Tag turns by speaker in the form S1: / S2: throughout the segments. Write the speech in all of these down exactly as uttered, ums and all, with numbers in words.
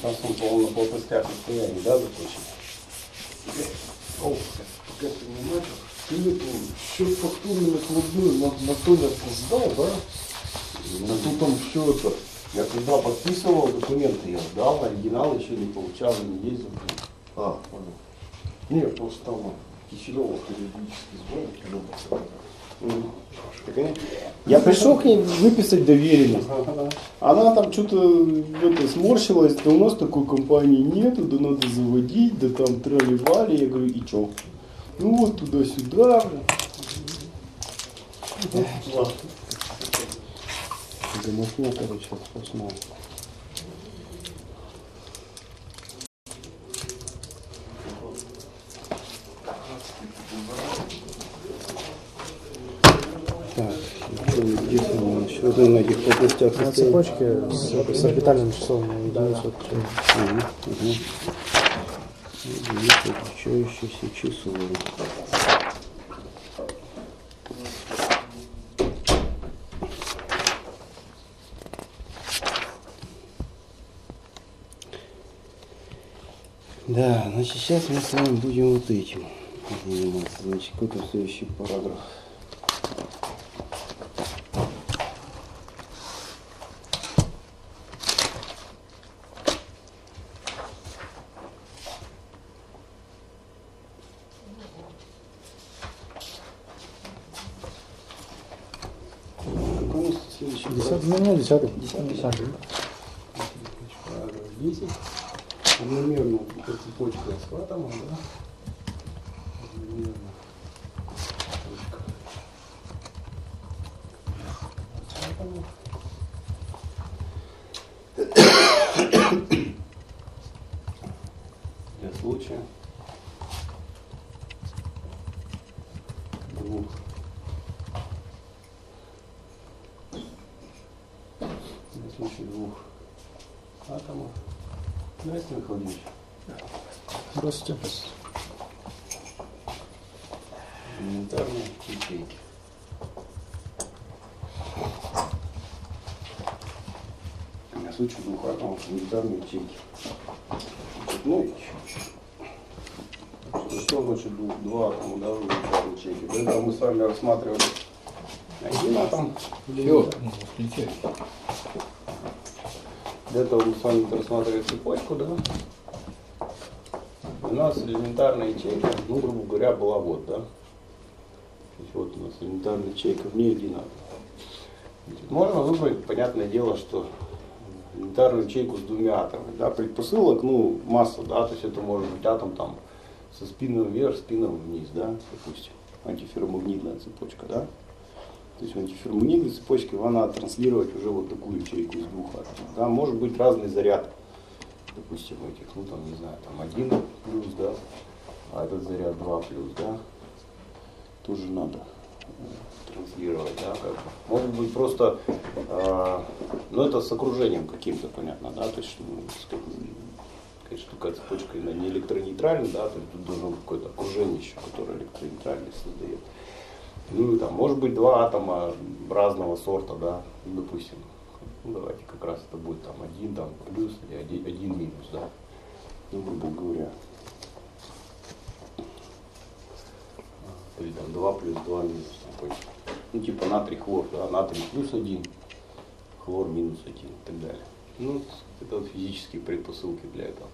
S1: Сейчас он, по-моему, на полпостях состоянии, да, заточен?
S2: О, пока ты не начал. Ты эту счет фактурный накладную на, на Толя сдал, да?
S1: Ну, тут он все это. Я когда подписывал документы, я сдал, оригинал еще не получал, не ездил.
S2: А, понял. Не, просто там Киселева периодически звонит.
S1: Mm. Я пришел к ней выписать доверенность. Она там что-то это, сморщилась, да у нас такой компании нету, да надо заводить, да там трали-вали. Я говорю, и чё? Ну вот туда-сюда. Домашняя, короче, сплошная. Так, единственное, что на этих областях
S3: на цепочке с, с орбитальным часом на единицу.
S1: Отличающийся часовой. Да, значит, сейчас мы с вами будем вот этим заниматься. Значит, какой-то следующий параграф. Какой у нас следующий параграф?
S3: Ну, десятый.
S1: Десятый. Параграф десять. Одномерно цепочка с атомом, да? Одномерно. Для случая двух для случая двух атомов. Здравствуйте, Михаил Владимирович.
S3: Здравствуйте.
S1: Элементарные ячейки. На случай двух атомов элементарные ячейки. Ну, что, что значит двух, два атома, да, элементарные ячейки? До этого мы с вами рассматривали один атом.
S4: Все,
S1: До этого мы с вами рассматривали цепочку, да? У нас элементарная ячейка, ну, грубо говоря, была вот, да? То есть вот у нас элементарная ячейка, в ней один атом. Значит, можно выбрать, понятное дело, что элементарную ячейку с двумя атомами, да? Предпосылок, ну, масса, да? То есть это может быть атом там со спином вверх, спином вниз, да? Допустим, антиферромагнитная цепочка, да? То есть в антиферромагнитной цепочке она транслировать уже вот такую ячейку из двух атомов. Да? Может быть разный заряд, допустим, этих, ну там, не знаю, там один плюс, да, а этот заряд два плюс, да, тоже надо э, транслировать, да, как бы. Может быть просто, э, ну это с окружением каким-то, понятно, да, то есть, ну, конечно, такая цепочка не электронейтральная, да, то есть тут должно быть какое-то окружение еще, которое электронейтральность создает. Ну, там, может быть, два атома разного сорта, да, ну, допустим, ну, давайте как раз это будет там один там, плюс или один, один минус, да, ну, грубо говоря. Или там два плюс два минус, там, ну, типа натрий хлор, да, натрий плюс один, хлор минус один и так далее. Ну, это вот физические предпосылки для этого.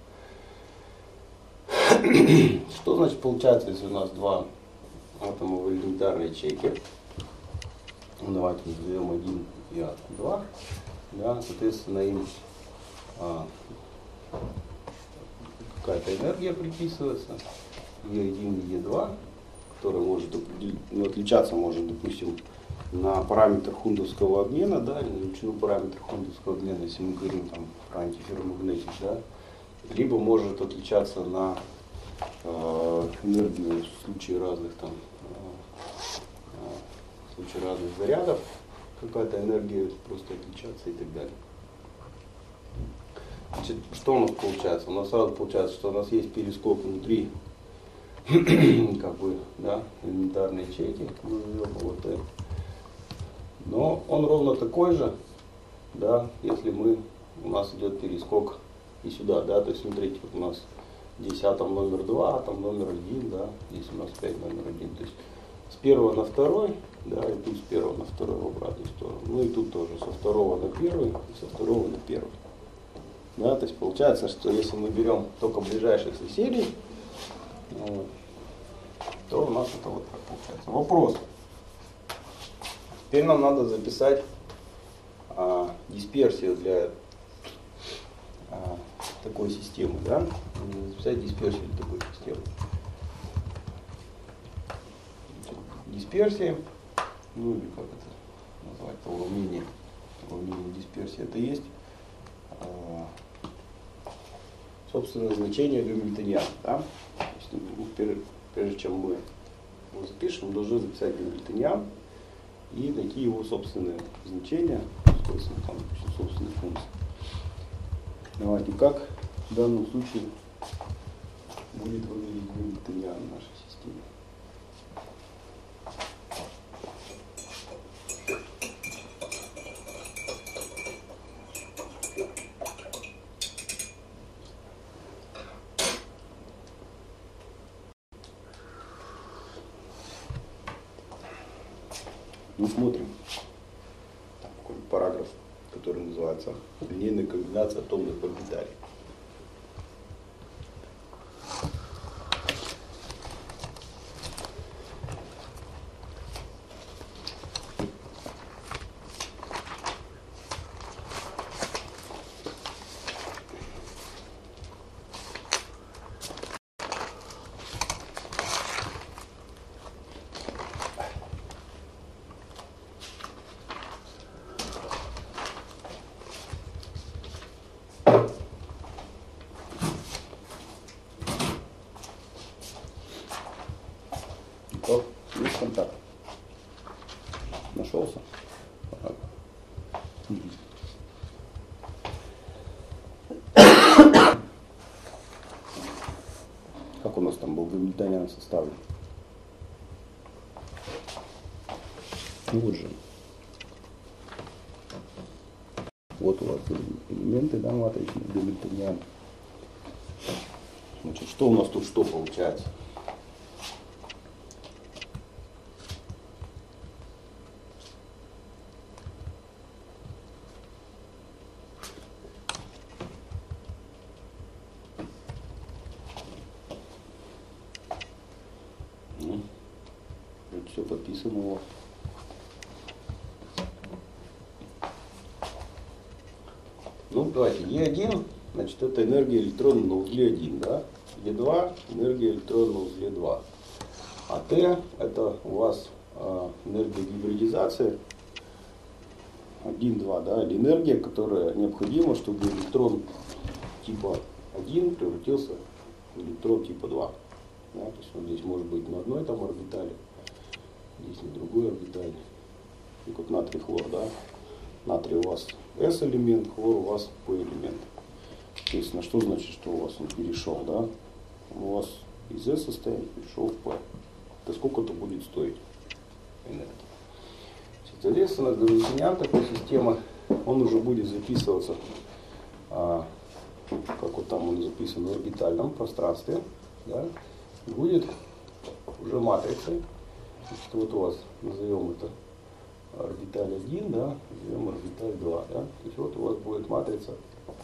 S1: Что значит получается, если у нас два атома в элементарной ячейке? Ну, давайте назовем один и два. Да, соответственно, им а, какая-то энергия приписывается, и один и два, которая может определить, ну, отличаться может, допустим, на параметр хундовского обмена, да, или на величину параметра хундовского обмена, если мы говорим там про антиферромагнетик, да, либо может отличаться на э, энергию в случае разных там э, в случае разных зарядов, какая-то энергия просто отличаться и так далее. Значит, что у нас получается? У нас сразу получается, что у нас есть перископ внутри как бы, да, элементарной ячейки, назовем его Т. Но он ровно такой же, да, если мы, у нас идет перескок и сюда, да, то есть смотрите, вот у нас здесь атом номер два, атом номер один, да, здесь у нас опять номер один, то есть с первого на второй, да, и тут с первого на второй в обратную сторону, ну и тут тоже со второго на первый, и со второго на первый, да, то есть получается, что если мы берем только ближайших соседей, вот, то у нас это вот так получается. Вопрос. Теперь нам надо записать а, дисперсию для а, такой системы, да? Записать дисперсию для такой системы. Дисперсия, ну или как это назвать, уравнение, уравнение дисперсии, это есть а, собственное значение гамильтониана, да? Прежде чем мы его запишем, мы должны записать гамильтониан и найти его собственные значения, собственные, там, собственные функции. Давайте, как в данном случае будет выглядеть гамильтониан в нашей системе. Мы смотрим такой параграф, который называется «Линейная комбинация атомных орбиталей». Есть контакт. Нашелся? Ага. Как у нас там был гамильтониан составлен? Ну вот же. Вот у вас элементы, да, матричные, гамильтониан. Значит, что у нас тут что получается? Все подписано у вас. Ну, давайте, Е один, значит, это энергия электрона на узле один, да? Е два, энергия электрона на узле два. А Т, это у вас э, энергия гибридизации один два, да? Или энергия, которая необходима, чтобы электрон типа один превратился в электрон типа два. Да? То есть вот здесь может быть на одной там орбитали, здесь на другой орбитали. И как натрий хлор, да? Натрий у вас S элемент, хлор у вас P элемент. Естественно, что значит, что у вас он перешел, да? У вас из S состояния перешел в P. Это сколько-то будет стоить энергии. Соответственно, гамильтониан такой системы, он уже будет записываться, а, как вот там он записан, в орбитальном пространстве, да? Будет уже матрицей. Значит, вот у вас, назовем это орбиталь один, да, назовем орбиталь два, да. То есть вот у вас будет матрица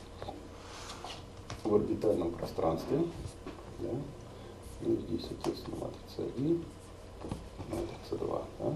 S1: в орбитальном пространстве, да. Ну, здесь, соответственно, матрица один, матрица два, да.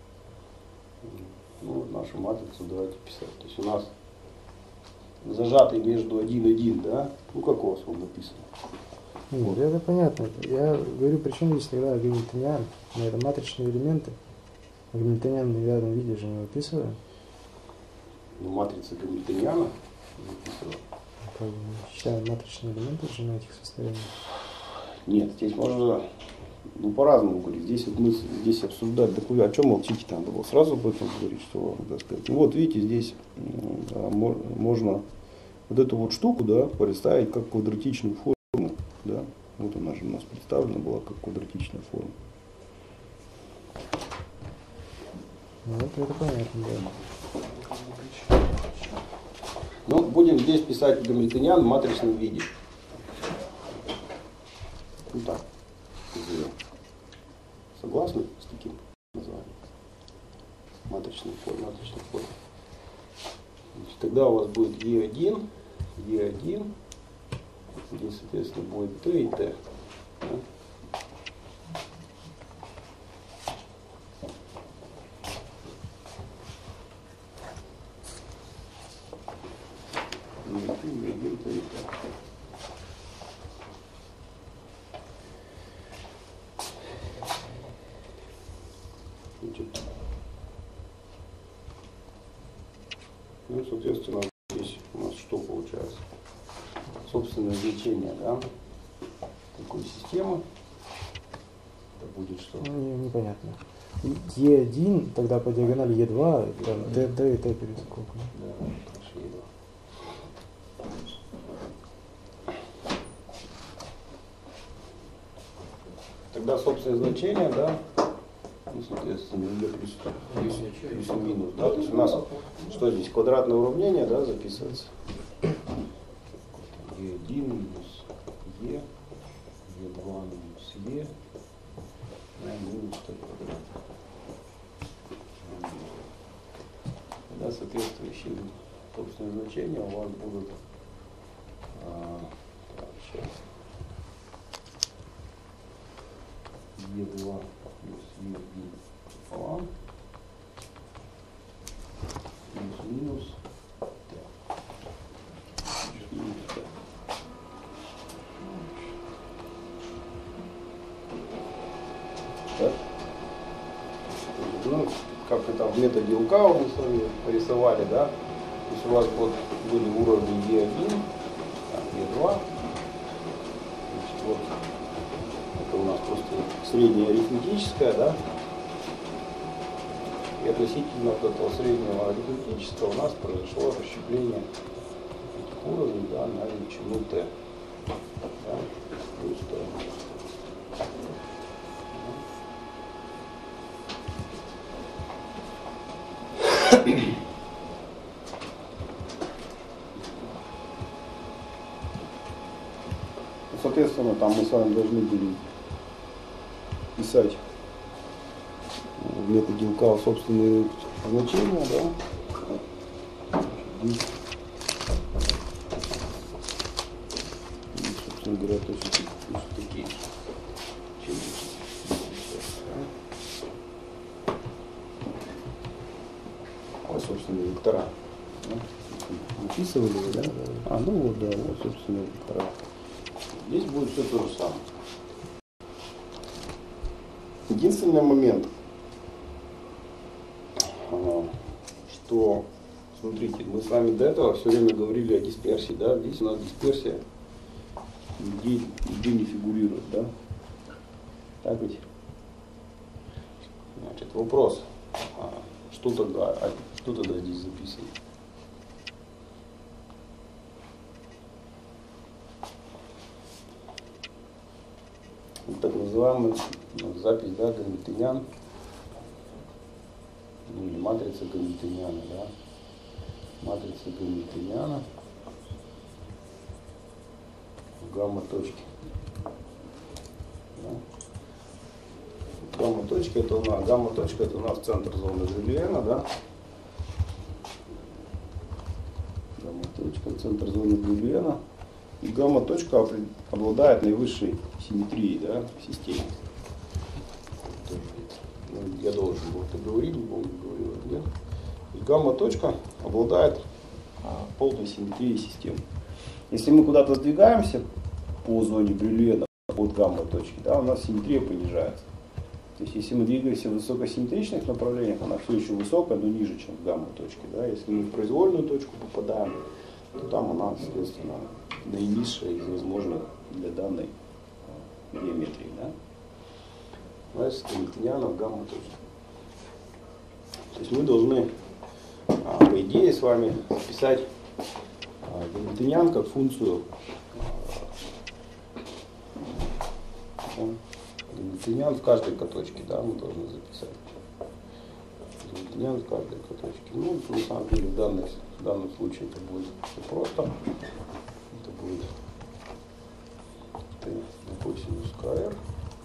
S1: Ну, вот нашу матрицу давайте писать. То есть у нас зажатый между один и один, да. Ну, как у вас он написан?
S3: Нет, это понятно. Я говорю, при чем здесь тогда гамильтониан? Но это матричные элементы. Гамильтониан в неверном виде же не выписываем.
S1: Ну, матрица гамильтониана записывала.
S3: Как бы считаем матричные элементы же на этих состояниях.
S1: Нет, здесь можно, ну, по-разному говорить. Здесь вот мы здесь обсуждать, так вы о чем молчите, надо было сразу об этом говорить, что вам, так сказать. Ну, вот видите, здесь да, можно вот эту вот штуку, да, представить как квадратичную форму, да. Вот она же у нас представлена была как квадратичная форма.
S3: Ну, вот это понятно, да.
S1: Но будем здесь писать гамильтониан в матричном виде. Ну так. Согласны с таким названием? Матричный форм, матричный форм. Значит, тогда у вас будет Е один, Е один, здесь, соответственно, будет Т и Т. Да? Ну, соответственно, здесь у нас что получается? Собственное значение, да, такой системы. Это будет что?
S3: Не, непонятно. Е один, тогда по диагонали Е два, там Т, Т и Т перед скобками.
S1: Да, хорошо, Е два. Тогда собственное значение, да, ну, соответственно, Е плюс, плюс, плюс и минус, да, то есть у нас что здесь, квадратное уравнение, да, записывается. Е один минус Е, Е два минус Е, да, минус Т квадрат. Тогда соответствующие собственные значения у вас будут, а, так, сейчас, Е два плюс Е один пополам, плюс минус Т. Минус Т. Так. Ну, как это в методе Лукао мы с вами порисовали, да? То есть у вас вот были уровни Е один, Е два. Значит, вот это у нас просто среднее арифметическое, да? И относительно от этого среднего арифметического у нас произошло расщепление этих уровней, да, на величину Т. Да? Плюс Т. Соответственно, там мы с вами должны были писать в методе Лукао собственные значения, да? Здесь, и, собственно говоря, точно, точно такие. Вот, собственно, вектора. Да? Написывали вы, да? А, ну вот, да, вот, собственно, вектора. Здесь будет все то же самое. Единственный момент, что, смотрите, мы с вами до этого все время говорили о дисперсии, да? Здесь у нас дисперсия нигде, нигде не фигурирует, да? Так ведь? Значит, вопрос, что тогда, что тогда здесь записано? Так называемая запись, да, гамильтониан, ну, или матрица гамильтониана, да, матрица гамильтониана в гамма-точке. Да. Гамма-точка это у нас, гамма-точка это у нас центр зоны Брюлиена, да. Гамма-точка, центр зоны Брюлиена. И гамма-точка обладает наивысшей симметрией, да, в системе. Я должен был это говорить, не помню, говорил, да? И гамма-точка обладает а, полной симметрией системы. Если мы куда-то сдвигаемся по зоне Брюлиена от гамма-точки, да, у нас симметрия понижается. То есть если мы двигаемся в высокосимметричных направлениях, она все еще высокая, но ниже, чем в гамма-точке. Да? Если мы в произвольную точку попадаем, то там она, соответственно, наинизшая из возможных для данной геометрии. Да? Значит, гамильтониана в гамма-точке. То есть мы должны, по идее, с вами записать гамильтониан как функцию гамильтониан в каждой каточке, да, мы должны записать. гамильтониан в каждой каточке. Ну, на самом деле, в, данной, в данном случае это будет все просто. Это будет t на косинус КР,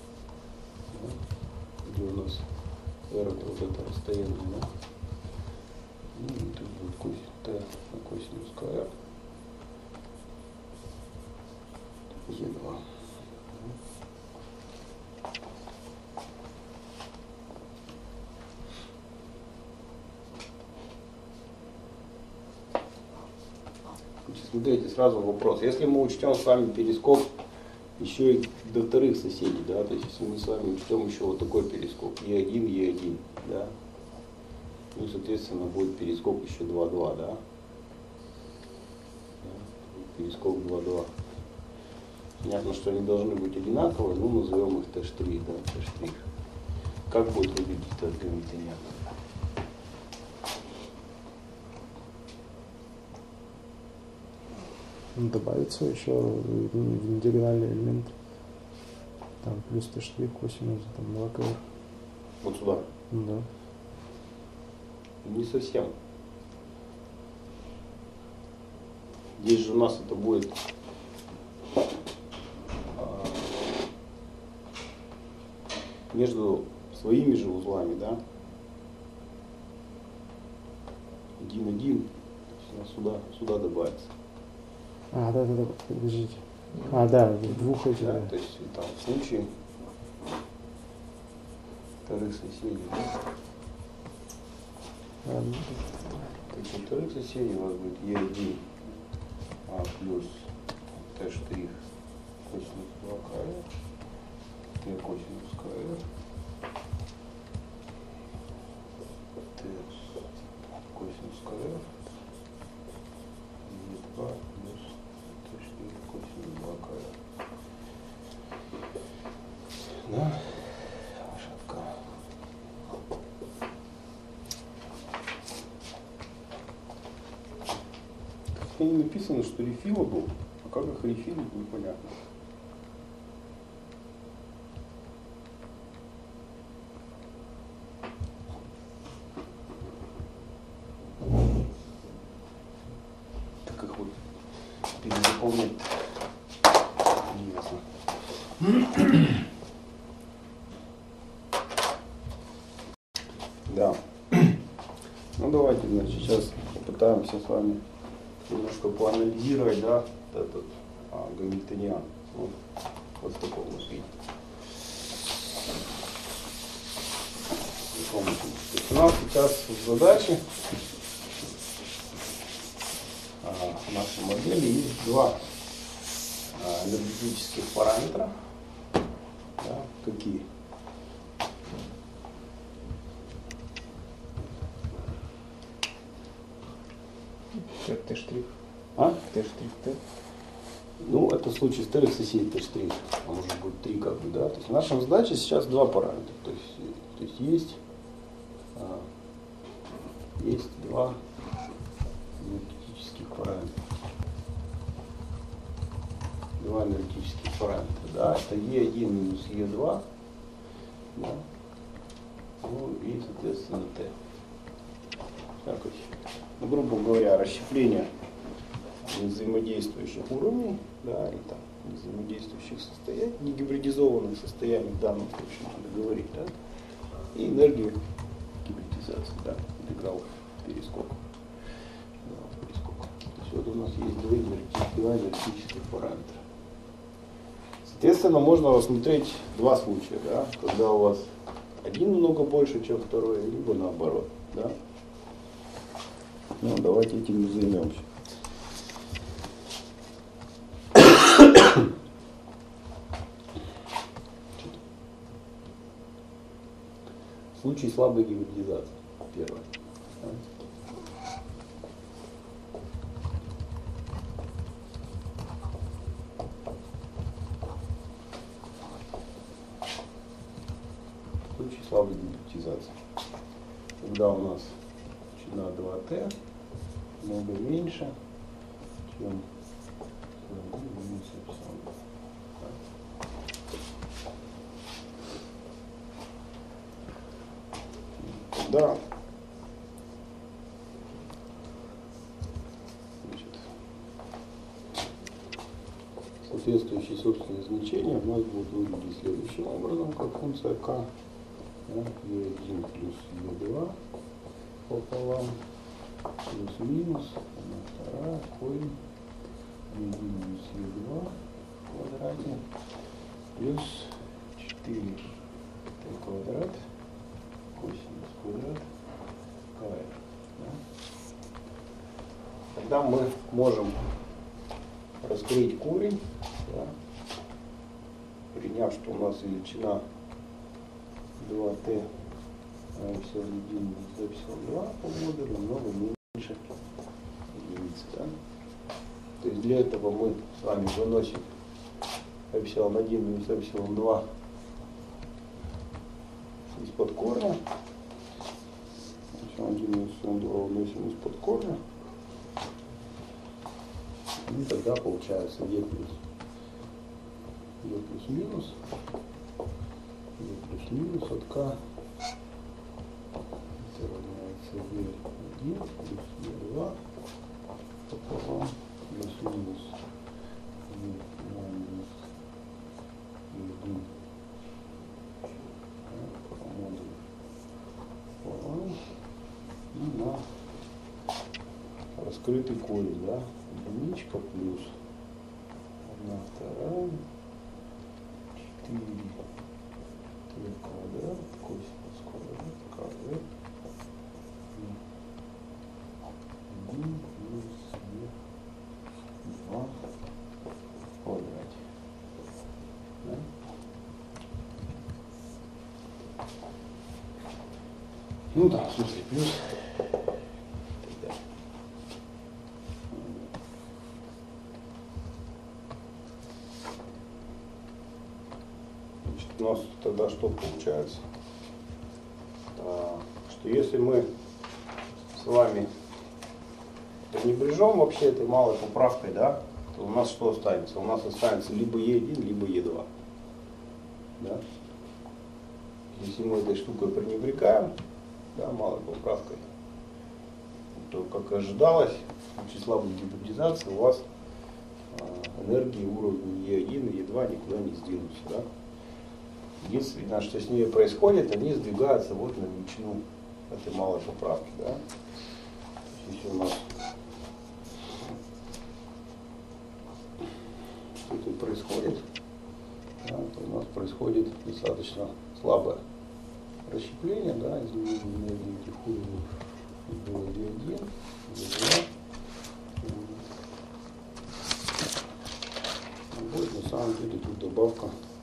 S1: где у нас r это вот это расстояние, да? И тут будет косинус t на косинус КР е два. Смотрите, сразу вопрос. Если мы учтем с вами перископ еще и до вторых соседей, да, то есть если мы с вами учтем еще вот такой перископ, е один, е один, да, ну, соответственно, будет перископ еще два два, да, да, перископ два два. Понятно, что они должны быть одинаковые, ну, назовем их Т', да, Т'. Как будет выглядеть этот гамильтониан?
S3: Добавится еще в диагональный элемент. Там плюс Т' косинус, там два КР.
S1: Вот сюда?
S3: Да.
S1: Не совсем. Здесь же у нас это будет а, между своими же узлами, да? Один-один, сюда, сюда добавится.
S3: А, да, да, да, подождите. А, да, двух этих,
S1: Да,
S3: да.
S1: то есть там в случае вторых соседей, да?
S3: А, ну,
S1: То есть у вторых соседей у вас будет е один а плюс Т' косинус два КР, Т косинус КР, Т косинус КР, е два плюс Т' косинус два КР. Да? Шапка. Тут не написано, что рефила был, а как их рефилить, непонятно. Так их вот перезаполнять неясно. Да. Ну давайте, значит, сейчас попытаемся с вами немножко поанализировать, да, этот а, гамильтониан. Вот, вот в таком вот виде. То есть у нас сейчас в задаче а, в нашей модели есть два а, энергетических параметра. Да, какие?
S3: Т' штрих.
S1: А?
S3: Т' штрих, Т.
S1: Ну, это в случае вторых соседей Т', а может быть три как бы, да. То есть в нашей задаче сейчас два параметра. То есть, то есть есть, а, есть два энергетических параметра. Два энергетических параметра, да. Это е один минус е два, да. Ну и, соответственно, Т. Такой, ну, грубо говоря, расщепление взаимодействующих уровней, да, и там взаимодействующих состояний, не гибридизованных состояний в данном случае надо говорить, да, и энергию гибридизации, да, интеграл перискока. Да, перискока. То есть вот у нас есть два энергетических параметра. Соответственно, можно рассмотреть два случая, да, когда у вас один много больше, чем второй, либо наоборот, да. Ну, давайте этим и займемся. Случай слабой гибридизации. Первое. Случай слабой гибридизации. Когда у нас на два Т много меньше, чем да, соответствующие собственные значения у нас будут выглядеть следующим образом, как функция k. Да, е один плюс е два пополам плюс-минус одна вторая корень е один минус е два в квадрате плюс четыре t квадрат косинус квадрат kr. Да? Тогда мы можем раскрыть корень, да, приняв, что у нас величина два t эпсилон один минус эпсилон два по модулю намного меньше единицы. Да? То есть для этого мы с вами выносим эпсилон один минус эпсилон два из-под корня. Эпсилон один минус эпсилон два выносим из-под корня. И тогда получается e плюс e плюс минус e плюс минус от k это равняется e один плюс e два пополам плюс минус e два минус e один по модулю пополам и на раскрытый корень, да, единичка плюс одна вторая четыре t квадрат косинус квадрат kz один плюс e два в квадрате. Да? Ну да, в смысле плюс. У нас тогда что получается? Что если мы с вами пренебрежем вообще этой малой поправкой, да, то у нас что останется? У нас останется либо е один, либо е два. Да? Если мы этой штукой пренебрегаем, да, малой поправкой, то, как и ожидалось, при слабой гибридизации у вас энергии уровня е один и е два никуда не сдвинутся. Да? Единственное, что с ними происходит, они сдвигаются вот на величину этой малой поправки. Да? Если у нас что-то происходит, да, то у нас происходит достаточно слабое расщепление, да, изменение энергии этих уровней было е один, е два. Будет на самом деле тут добавка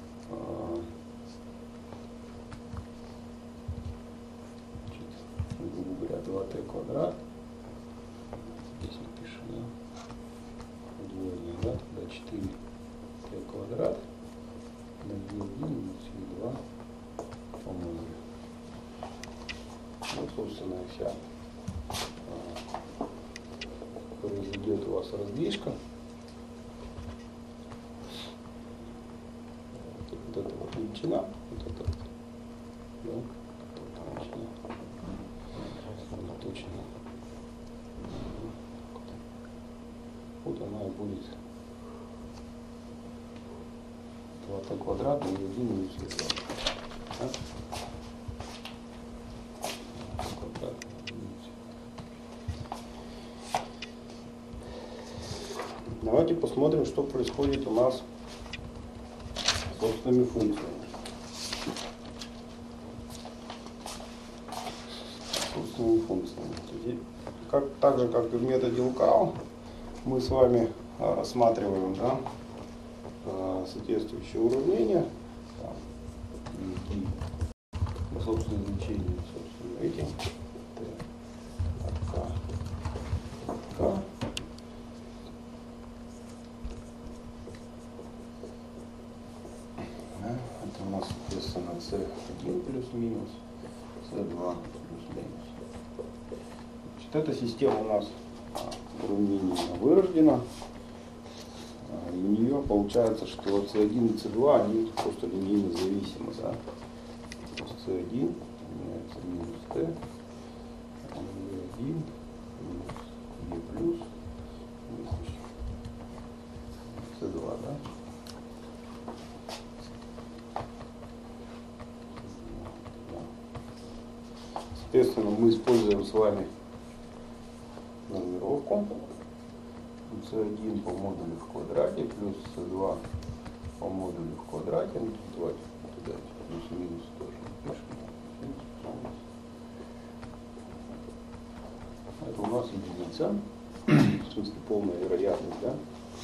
S1: грубо говоря, два t квадрат. Здесь напишем, да, удвоение, да, тогда четыре t квадрат на е один минус е два по модулю. Вот, собственно, вся произойдет у вас раздвижка. Вот это вот величина, вот это вот, да, вот величина. Точно. Вот она и будет два t квадрат и один минус е два. Да? Давайте посмотрим, что происходит у нас с собственными функциями. Собственными функциями. Как, так же, как и в методе ЛКАО, мы с вами а, рассматриваем, да, а, соответствующие уравнения. Там, и, и, собственные значения, собственно, эти. Т, К, К. Это у нас, соответственно, С один плюс-минус, С два плюс-минус. Значит, эта система у нас уравнение вырождена. И у нее получается, что С один и С два они просто линейно зависимы. Да? С один равняется минус Т, Е один минус Е плюс минус С два. Да? Соответственно, мы используем с вами нумеровку. си один по модулю в квадрате плюс си два по модулю в квадрате. Ну, давайте туда плюс-минус тоже напишем. Это у нас единица. В смысле полная вероятность, да?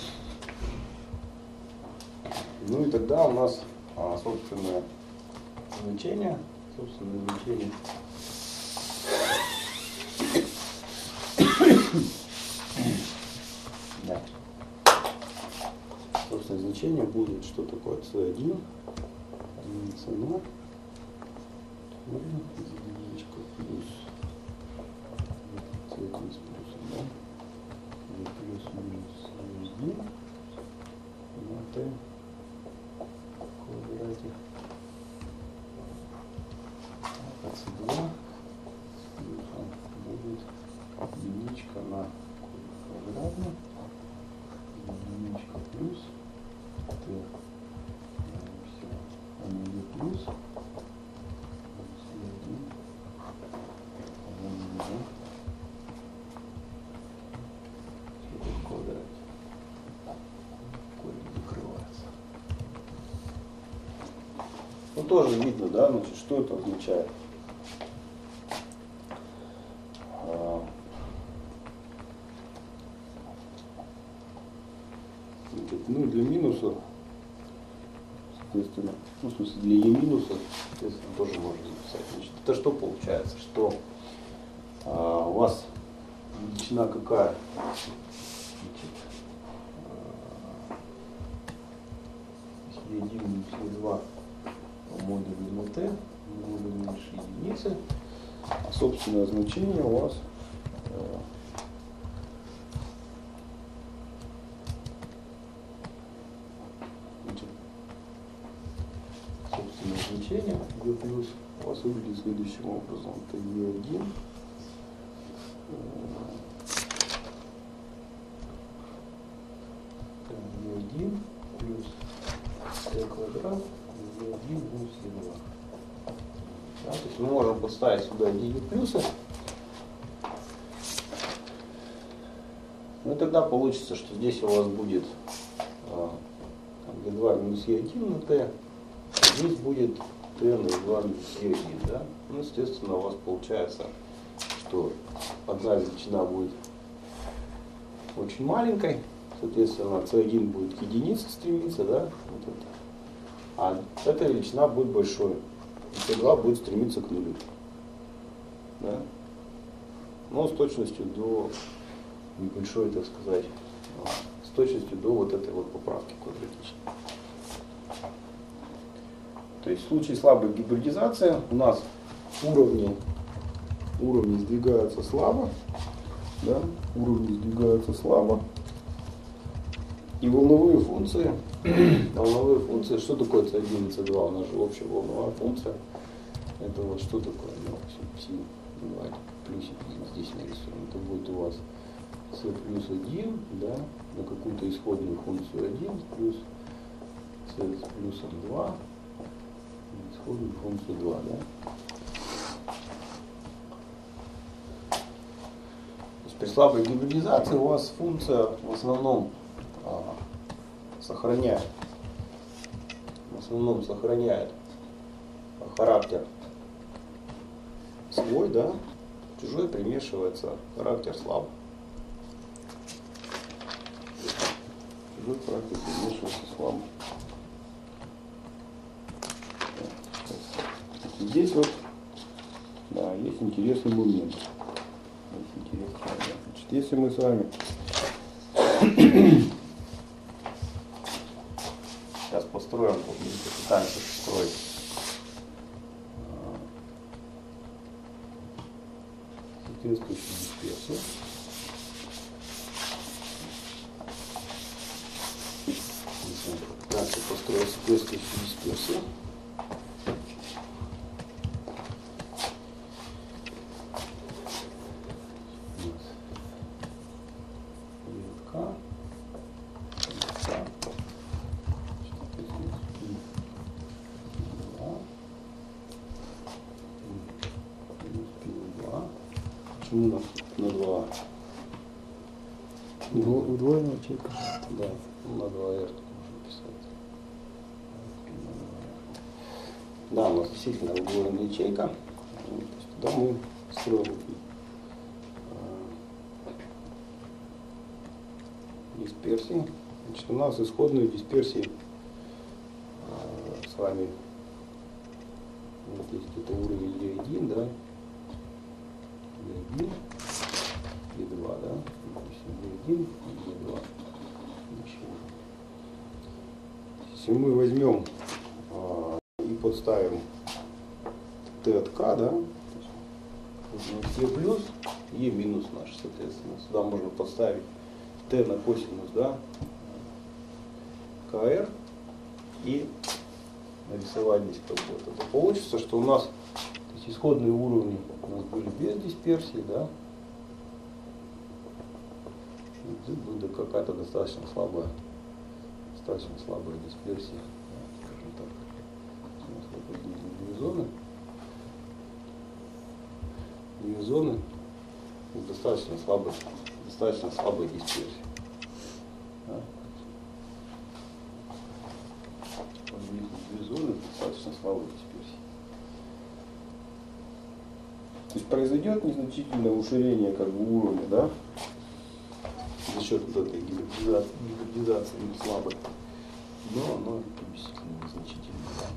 S1: Ну и тогда у нас а, собственное значение, собственное значение да. Собственное значение будет, что такое си один, единица ноль, единичка плюс си один с плюсом, да? Плюс минус си один на t в квадрате. А си два плюсом будет единичка на квадратный, единичка плюс t, все, а не плюс си один, по-моему, да, все в квадрате. Корень закрывается. Ну тоже видно, да, значит, что это означает. Ну, для минуса, соответственно, ну, в смысле, для e минуса, соответственно, тоже можно записать. Значит, это что получается? Что а, у вас величина какая? Значит, си один минус си два по модулю на t, модулю меньше единицы, а собственное значение у вас а, значение e плюс у вас выглядит следующим образом. Это e один e один плюс t квадрат e один плюс e два. Да, то есть мы можем поставить сюда e плюсы. Ну и тогда получится, что здесь у вас будет а, e два минус e один на t. Здесь будет t на e два минус e один, да? Ну, естественно, у вас получается, что одна величина будет очень маленькой, соответственно, си один будет к единице стремиться, да? Вот это. А эта величина будет большой, и си два будет стремиться к нулю. Да? Но с точностью до небольшой, так сказать, с точностью до вот этой вот поправки квадратичной. То есть в случае слабой гибридизации у нас уровни, уровни сдвигаются слабо, да? Уровни сдвигаются слабо. И волновые функции, волновые функции, что такое си один и си два? У нас же общая волновая функция. Это вот что такое? Ну, давайте плюсик здесь нарисуем. Это будет у вас c плюс один, да, на какую-то исходную функцию один плюс c с плюсом два. Исходную функцию два, да? То есть при слабой гибридизации у вас функция в основном а, сохраняет, в основном сохраняет характер свой, да? Чужой примешивается характер слабый. Чужой характер примешивается слабый. Здесь вот, да, есть интересный момент. Есть интересный момент. Значит, если мы с вами сейчас построим, попытаемся построить соответствующую дисперсию. Попытаемся построить соответствующую дисперсию. Почему на, на два?
S3: Удво- Удвоенная ячейка.
S1: Да, на два эр тут можно писать. Да, у нас действительно удвоенная ячейка. То есть туда мы строим дисперсии. Значит, у нас исходные дисперсии а, с вами вот здесь это уровень и один, да, и один, и два, да, и один, и два. Если мы возьмем а, и подставим t от k, да, t плюс, e минус наш, соответственно, сюда можно подставить t на косинус, да, kr и нарисовать здесь как бы это. Получится, что у нас, то есть, исходные уровни у нас были без дисперсии, да. Здесь будет какая-то достаточно слабая, достаточно слабая дисперсия, да, скажем так. У нас вот здесь две зоны, две зоны, достаточно слабая, достаточно слабая дисперсия. Да. Две зоны достаточно слабой дисперсии. То есть произойдет незначительное уширение как бы уровня, да, за счет вот этой гибридизации, гибридизации слабой, но оно действительно незначительное. Да.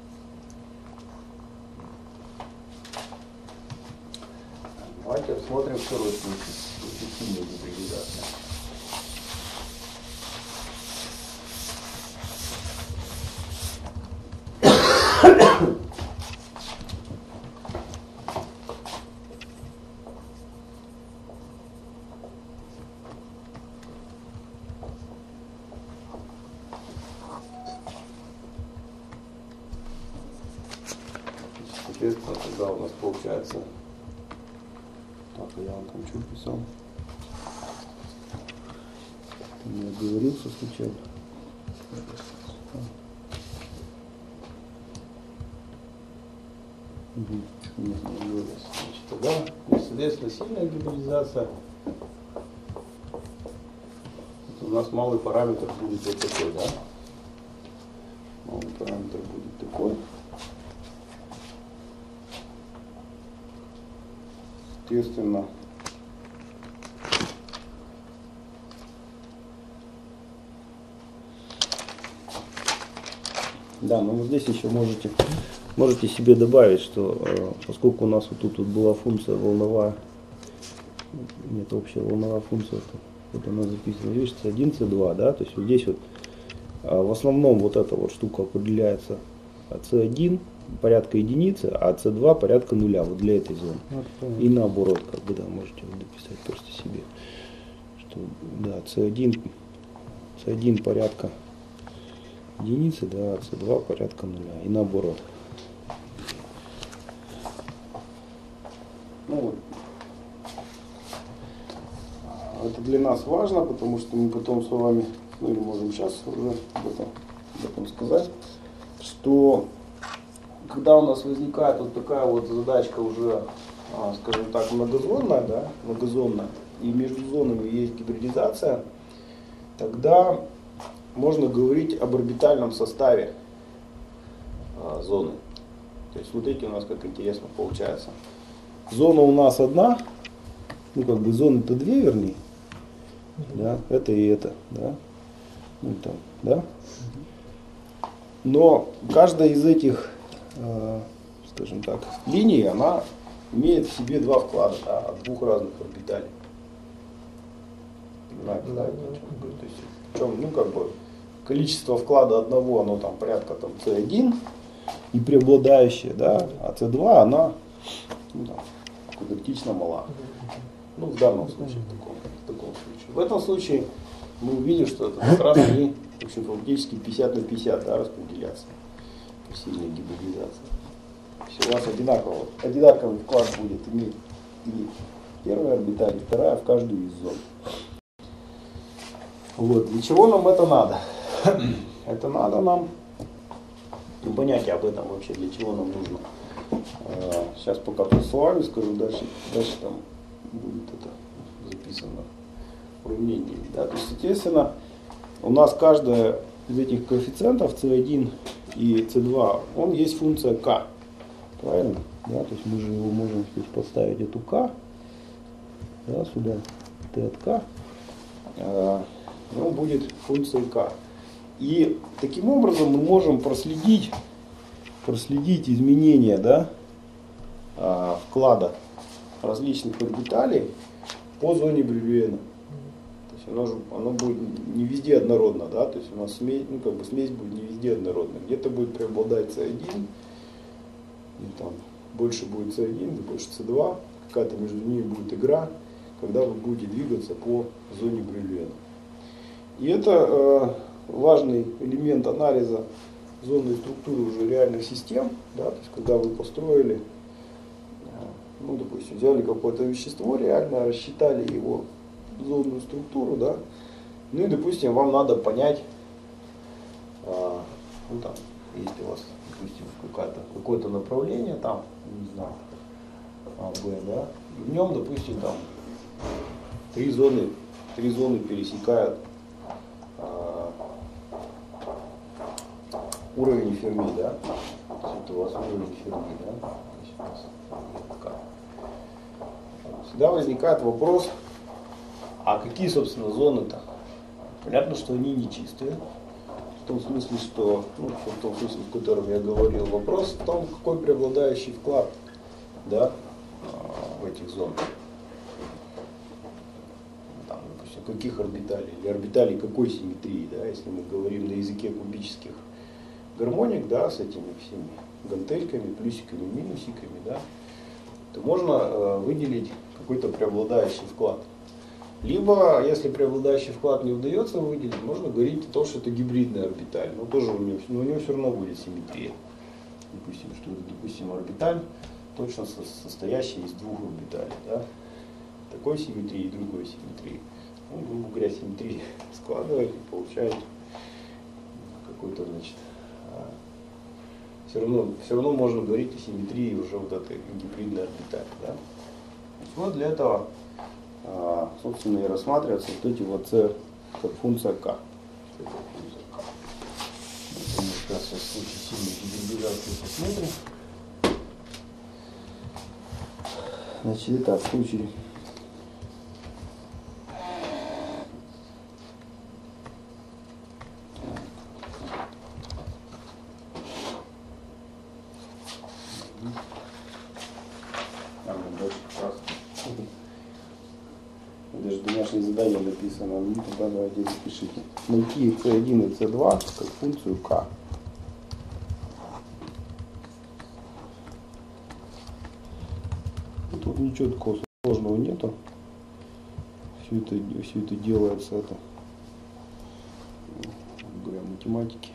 S1: Давайте рассмотрим второй случай, эффективная гибридизация. Соответственно, тогда у нас получается, так, я вам там что писал? Ты мне оговорился случайно. Угу. Нет, не оговорился. Значит, тогда, соответственно, сильная гибридизация. У нас малый параметр будет вот такой, да? Малый параметр будет такой. Соответственно, да, но вот здесь еще можете, можете себе добавить, что э, поскольку у нас вот тут вот была функция волновая, нет, общая волновая функция, то, вот она записана, видишь, си один, си два, да, то есть вот здесь вот э, в основном вот эта вот штука определяется си один порядка единицы, а си два порядка нуля, вот для этой зоны. Вот, и наоборот, как бы, да, можете вот дописать просто себе, что, да, си один, си один порядка единицы, да, а си два порядка нуля, и наоборот. Ну, вот. Это для нас важно, потому что мы потом с вами, ну или можем сейчас уже об этом, об этом сказать, что когда у нас возникает вот такая вот задачка уже, скажем так, многозонная, да, многозонная, и между зонами есть гибридизация, тогда можно говорить об орбитальном составе а, зоны. То есть смотрите, у нас как интересно получается. Зона у нас одна, ну как бы зоны-то две, вернее, да, это и это, да, ну, там, да. Но каждая из этих, э, скажем так, линий, она имеет в себе два вклада, да, от двух разных орбиталей. Понимаете, да? То есть, причем, ну как бы количество вклада одного, оно там порядка там си один и преобладающее, да, а си два она, ну, там, квадратично мала. Ну, в данном случае, в таком, в таком случае. В этом случае мы увидим, что это как раз они, в общем, фактически пятьдесят на пятьдесят, да, распределяться по сильной гибридизации. Все у вас одинаково, одинаковый вклад будет иметь и первая орбиталь, и вторая в каждую из зон. Вот. Для чего нам это надо? Это надо нам, ну, понятие об этом вообще, для чего нам нужно. Сейчас пока по словами скажу, дальше, дальше там будет это записано уравнение. Да? То есть, соответственно, у нас каждая из этих коэффициентов си один и си два, он есть функция k. Правильно? Да? То есть мы же его можем здесь подставить эту k, да, сюда t от k, а, он будет функцией k. И таким образом мы можем проследить, проследить изменения, да, а, вклада различных орбиталей по зоне Брюлена. То есть оно, же, оно будет не везде однородно, да, то есть у нас смесь, ну, как бы смесь будет не везде однородна. Где-то будет преобладать си один, и там больше будет си один, больше си два, какая-то между ними будет игра, когда вы будете двигаться по зоне Брюлена. И это э, важный элемент анализа зонной структуры уже реальных систем, да, то есть когда вы построили, э, ну, допустим, взяли какое-то вещество, реально рассчитали его зонную структуру, да, ну и, допустим, вам надо понять, э, ну, там, если у вас, допустим, какое-то, какое-то направление, там, не знаю, А, Б, да, и в нем, допустим, там, три зоны, три зоны пересекают а, уровень Ферми, да, то есть это у вас уровень Ферми, да, то есть у нас К. Всегда возникает вопрос, а какие, собственно, зоны-то? Понятно, что они не чистые, в том смысле, что, ну, в том смысле, в котором я говорил, вопрос в том, какой преобладающий вклад, да, в этих зонах. Там, допустим, каких орбиталей, или орбиталей какой симметрии, да, если мы говорим на языке кубических гармоник, да, с этими всеми гантельками, плюсиками, минусиками, да, то можно э, выделить какой-то преобладающий вклад. Либо, если преобладающий вклад не удается выделить, можно говорить о том, что это гибридная орбиталь, но тоже у него, но у него все равно будет симметрия. Допустим, что это, допустим, орбиталь, точно состоящий из двух орбиталей, да? Такой симметрии и другой симметрии. Ну, грубо говоря, симметрии складываете, получаете какой-то, значит, а, все равно, все равно можно говорить о симметрии уже вот этой гибридной орбитали, да? Вот для этого, а, собственно, и рассматриваются вот эти вот c как функция k. Мы сейчас в случае сильной гибридизации посмотрим. Значит, итак, в случае даже домашнее задание написано, ну тогда давайте запишите. Найти си один и си два как функцию k. Тут ничего такого сложного нету. Все это, все это делается, это, говоря, математики.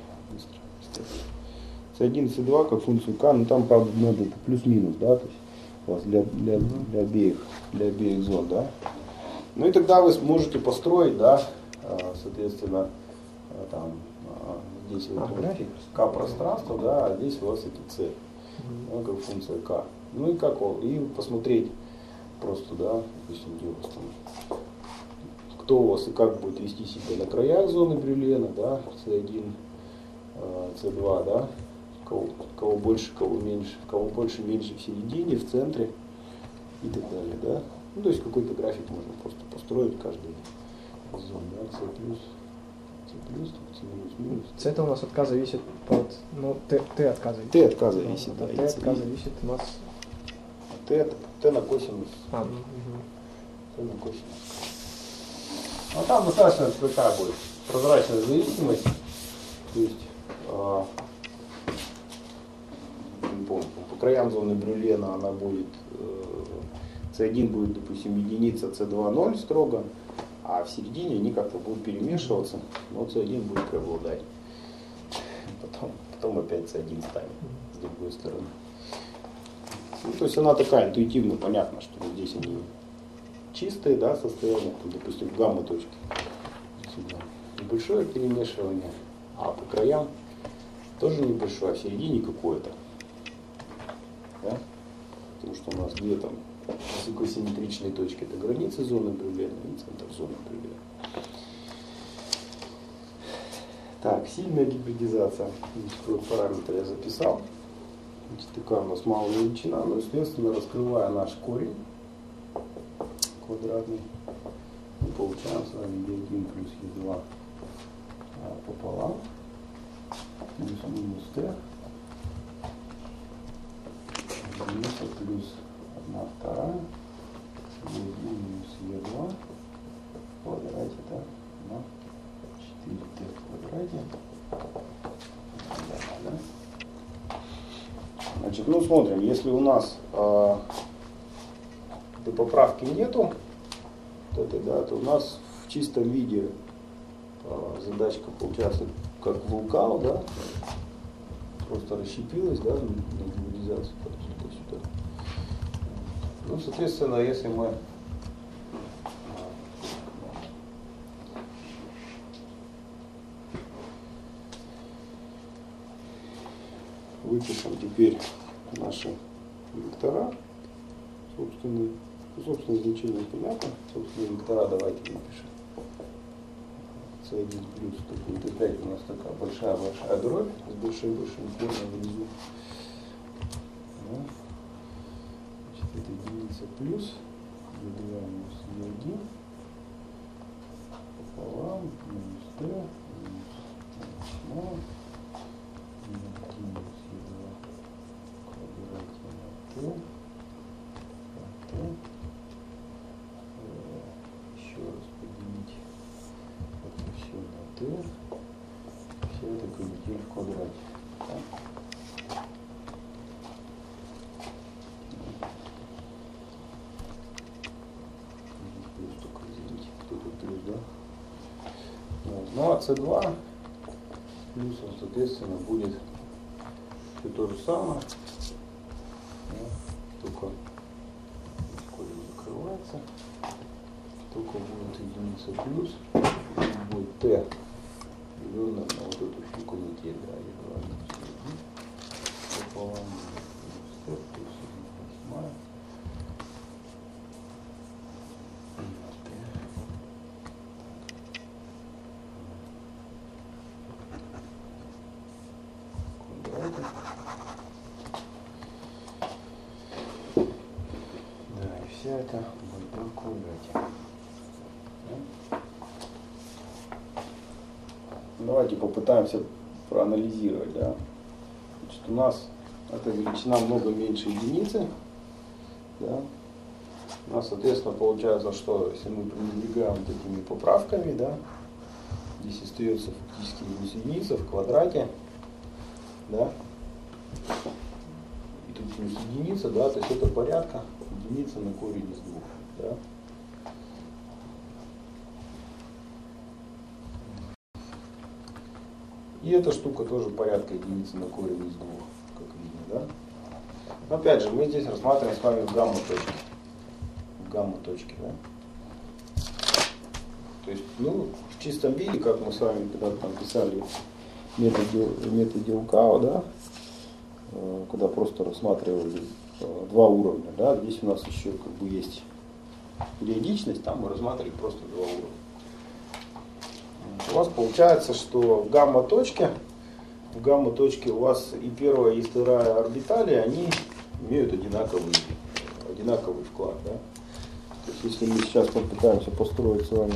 S1: си один, си два как функцию k, но там, правда, надо плюс-минус, да, то есть у вас для, для, для, обеих, для обеих зон, да. Ну и тогда вы сможете построить, да, соответственно, там, здесь вот k пространство, да, а здесь у вас эти c, ну, как функция k. Ну и как он, и посмотреть просто, да, допустим, где у вас там, кто у вас и как будет вести себя на краях зоны Брюлена, да, си один, си два, да, кого, кого больше, кого меньше, кого больше, меньше в середине, в центре и так далее, да. Ну, то есть какой-то график можно просто построить каждый зон, да, C плюс, C плюс, C минус, минус.
S3: C это у нас от К зависит от, ну, Т, Т от К зависит.
S1: Т от К зависит, да.
S3: Т от К зависит у нас.
S1: Т это Т на косинус.
S3: А, угу.
S1: Т на косинус. Ну там достаточно такая будет прозрачная зависимость. То есть э, не помню, по краям зоны Брюлена она будет э, си один будет, допустим, единица, си два ноль строго, а в середине они как-то будут перемешиваться, но си один будет преобладать. Потом, потом опять си один станет с другой стороны. Ну, то есть она такая интуитивно понятно, что здесь они чистые, да, состояния, там, допустим, в гамма точке. Сюда небольшое перемешивание, а по краям тоже небольшое, а в середине какое-то. Да? Потому что у нас где там высокосимметричные точки. Это границы зоны Брюлена и центр зоны Брюлена. Так, сильная гибридизация. Значит, параметр я записал. Значит, такая у нас малая величина. Ну, естественно, раскрывая наш корень квадратный, мы получаем с вами е один плюс е два пополам плюс минус t единица плюс одна вторая е один минус е два в квадрате, так, на четыре тэ в квадрате. Да, да. Значит, ну смотрим, если у нас э, этой поправки нету, то, тогда, то у нас в чистом виде э, задачка получается как вулкан, да, просто расщепилась, да, на гибридизацию сюда-сюда. Ну, соответственно, если мы выпишем теперь наши вектора, собственные, ну, собственное значение понятно, собственные вектора давайте напишем. си один плюс, то будет опять у нас такая большая-большая дробь с большим-большим корнем внизу. Да. Значит, это единица плюс е два минус е один пополам минус t минус е один минус е два в квадрате на t, на t. Еще раз поделить это все на t, все это канитель в квадрате. Так. Плюс только, извините, кто тут плюс, да? Ну а си два плюсом, соответственно, будет все то же самое, да, только корень закрывается, только будет единица плюс, будет t деленное на вот эту всю канитель, да, е два минус е один пополам минус t плюс один восьмая. Да, и вся это будет в квадрате. Да? Давайте попытаемся проанализировать. Да? Значит, у нас эта величина много меньше единицы. Да? У нас, соответственно, получается, что если мы пренебрегаем вот этими поправками, да, здесь остается фактически минус единица в квадрате. Да? И тут плюс единица, да, то есть это порядка единица на корень из двух. Да? И эта штука тоже порядка единицы на корень из двух, как видно, да? Но опять же, мы здесь рассматриваем с вами в гамма точки. В гамма точки, да? То есть, ну, в чистом виде, как мы с вами когда-то там писали метод, метод Делкао, да, когда просто рассматривали два уровня, да, здесь у нас еще как бы есть периодичность, там мы рассматривали просто два уровня. У вас получается, что в гамма-точке, в гамма-точке у вас и первая, и вторая орбитали, они имеют одинаковый, одинаковый вклад, да. То есть, если мы сейчас попытаемся построить с вами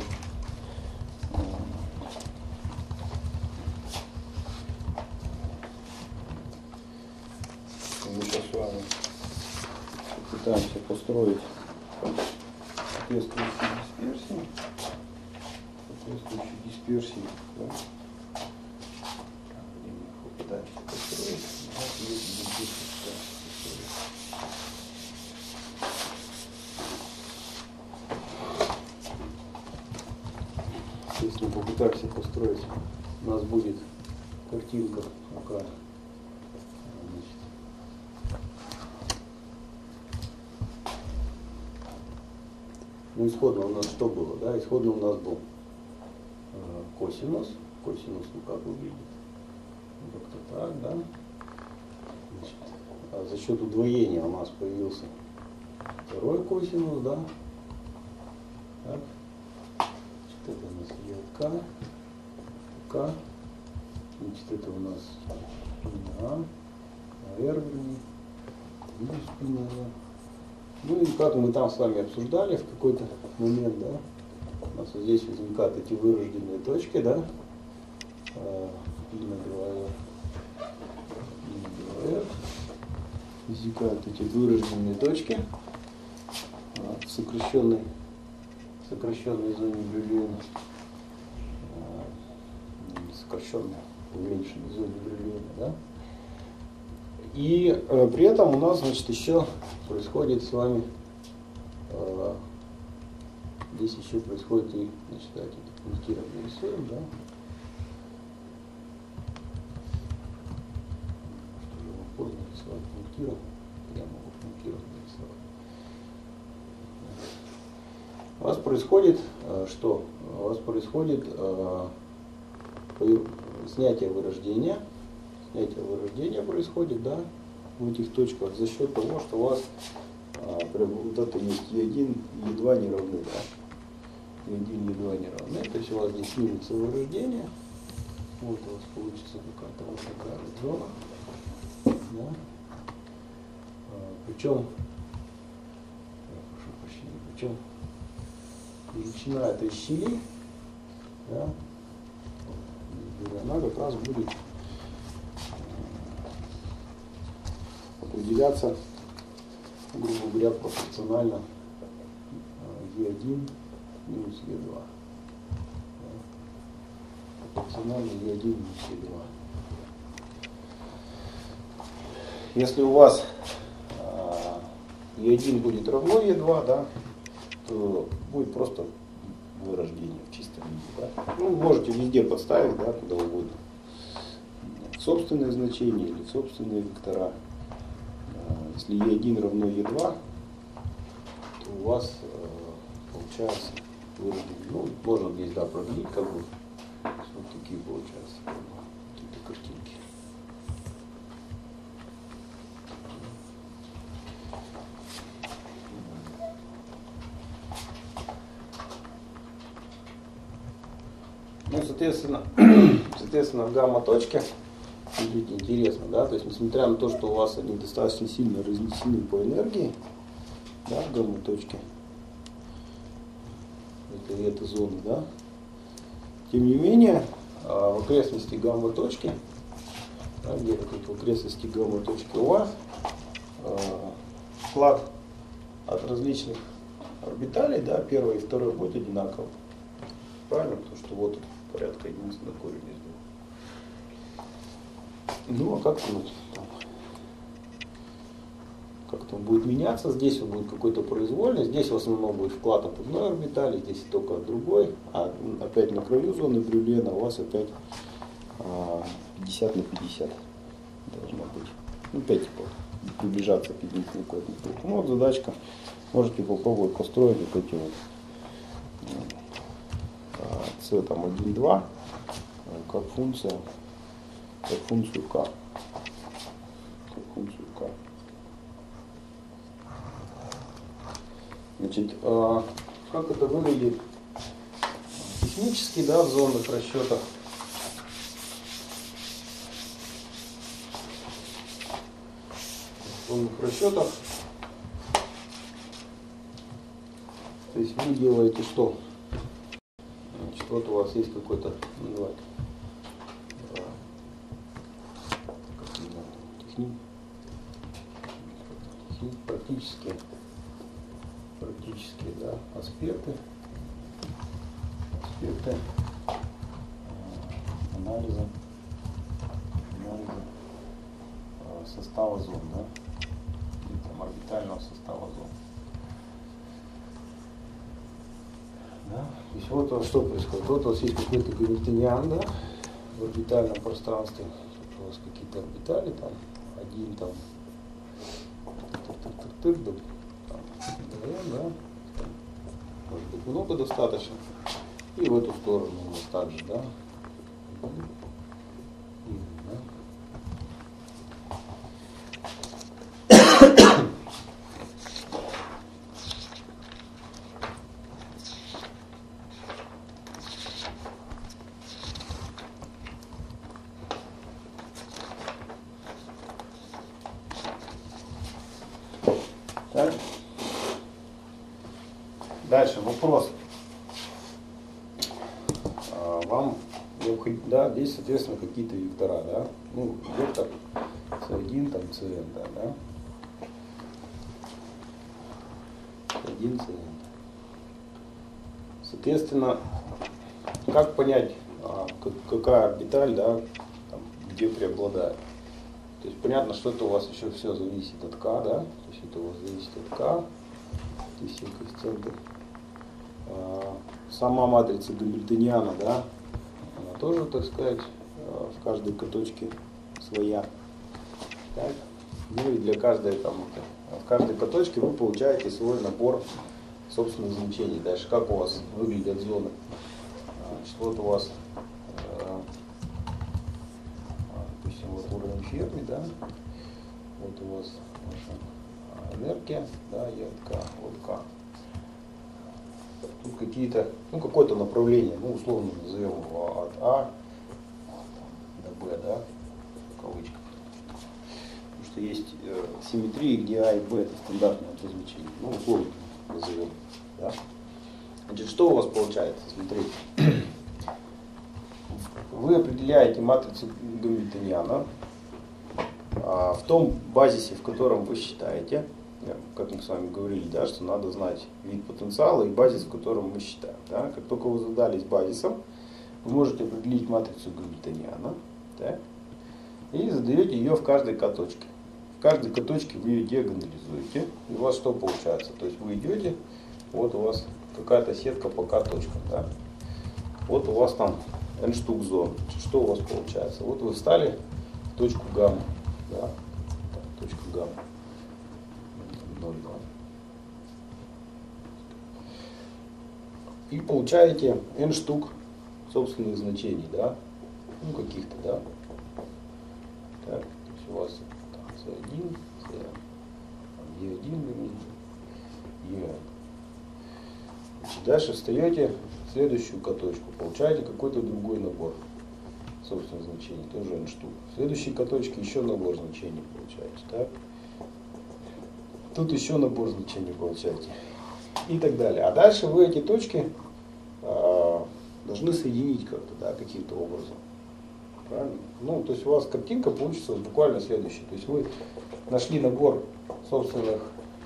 S1: мы сейчас с вами попытаемся построить соответствующие дисперсии, соответствующие дисперсии, да? Попытаемся построить, у нас есть дисперсия. Если попытаемся построить, у нас будет картинка такая. Ну, исходно у нас что было, да? Исходно у нас был э, косинус. Косинус, ну как выглядит? Ну, как-то так, да? Значит, а за счет удвоения у нас появился второй косинус, да. Так. Значит, это у нас ЕК, К. Значит, это у нас А, АР, вернее, минус спина, да. Ну и как мы там с вами обсуждали в какой-то момент, да, у нас вот здесь возникают эти вырожденные точки, да, и на два эр, и на два эр, возникают эти вырожденные точки в сокращенной, сокращенной зоне Брюлена, сокращенной, уменьшенной зоне Брюлена, да. И э, при этом у нас, значит, еще происходит с вами, э, здесь еще происходит и, значит, давайте пунктиром нарисуем, да. Что же вам поздно рисовать пунктиром, я могу пунктиром нарисовать. У вас происходит э, что? У вас происходит э, снятие вырождения. Снятие вырождения происходит, да, в этих точках за счет того, что у вас а, вот это есть и один, и два не равны, да. и один, и два не равны. То есть у вас здесь снимется вырождение. Вот у вас получится какая-то вот такая вот зона. Да. А, причем, прошу прощения, причем величина этой щели, да, она как раз будет определяться, грубо говоря, пропорционально Е один минус Е два. Пропорционально Е один минус Е два. Если у вас Е один будет равно Е два, да, то будет просто вырождение в чистом виде. Да? Ну, можете везде подставить, да, куда угодно. Собственное значение или собственные вектора. Если Е один равно Е два, то у вас э, получается вырождение. Ну, можно здесь, да, продлить, как бы. Вот такие получаются какие-то картинки. Ну, соответственно, соответственно, в гамма-точке смотрите, интересно, да, то есть несмотря на то, что у вас они достаточно сильно разнесены по энергии, да, в гамма-точке, это, это зона, да, тем не менее, в окрестности гамма-точки, да, где-то тут в окрестности гамма-точки у вас склад от различных орбиталей, да, первый и второй будет одинаковый. Правильно, потому что вот порядка единственный корень из двух. Ну, а как-то вот, как-то он будет меняться, здесь он будет какой-то произвольный, здесь в основном будет вклад от одной орбитали, здесь только от другой, а опять на краю зоны Брюлена у вас опять а, пятьдесят на пятьдесят должно быть. Ну, опять типа приближаться к единственной координате. Ну, вот задачка, можете попробовать построить вот эти вот c там один, два как функция, как функцию k, как функцию k. Значит, э, как это выглядит технически, да, в зонных расчетах? В зонных расчетах, то есть вы делаете что? Значит, вот у вас есть какой-то, ну, давайте, техник, техник, практически, практически, да, аспекты, аспекты анализа, анализа состава зон, да, или там орбитального состава зон. Да? То есть вот что происходит. Вот у вас есть какой-то гамильтониан, да, в орбитальном пространстве. Тут у вас какие-то орбитали, там один, там, тыр-тыр-тыр-тыр, там, да, может быть много достаточно. И в эту сторону у нас также, да. Так? Дальше вопрос. А, вам необходимо, да, здесь, соответственно, какие-то вектора, да? Ну, вектор си один, там, си эн, да, да? си один, си эн. Соответственно, как понять, а, как, какая орбиталь, да, там, где преобладает? То есть понятно, что это у вас еще все зависит от К, да? То есть это у вас зависит от К, эти все коэффициенты. А, сама матрица Гамильтониана, да, она тоже, так сказать, в каждой каточке своя. Так? Ну и для каждой, там, в каждой каточке вы получаете свой набор собственных значений. Дальше как у вас выглядят зоны? Значит, вот у вас, допустим, вот уровень Ферми, да, вот у вас ваша энергия, да, и от К, вот К. Тут какие-то, ну, какое-то направление, ну, условно назовем его от А до Б, да, в кавычках. Потому что есть э, симметрии, где А и Б это стандартное обозначение. Ну, условно назовем. Да? Значит, что у вас получается? Смотрите. Вы определяете матрицу Гамильтониана а, в том базисе, в котором вы считаете, как мы с вами говорили, да, что надо знать вид потенциала и базис, в котором мы считаем. Да? Как только вы задались базисом, вы можете определить матрицу Гамильтониана, так, и задаете ее в каждой каточке. В каждой каточке вы ее диагонализуете, и у вас что получается? То есть вы идете, вот у вас какая-то сетка по К-точкам. Да? Вот у вас там n штук зон. Что у вас получается? Вот вы встали в точку гамма. Да? Так, точка гамма. ноль, два. И получаете n штук собственных значений, да? Ну, каких-то, да? Так, то есть у вас си один, и один, и эн. Дальше встаете в следующую каточку, получаете какой-то другой набор собственных значений, тоже n штук. В следующей каточке еще набор значений получаете, так? Тут еще набор значений получаете. И так далее. А дальше вы эти точки э, должны соединить как-то, да, каким-то образом. Правильно? Ну, то есть у вас картинка получится буквально следующая. То есть вы нашли набор собственных,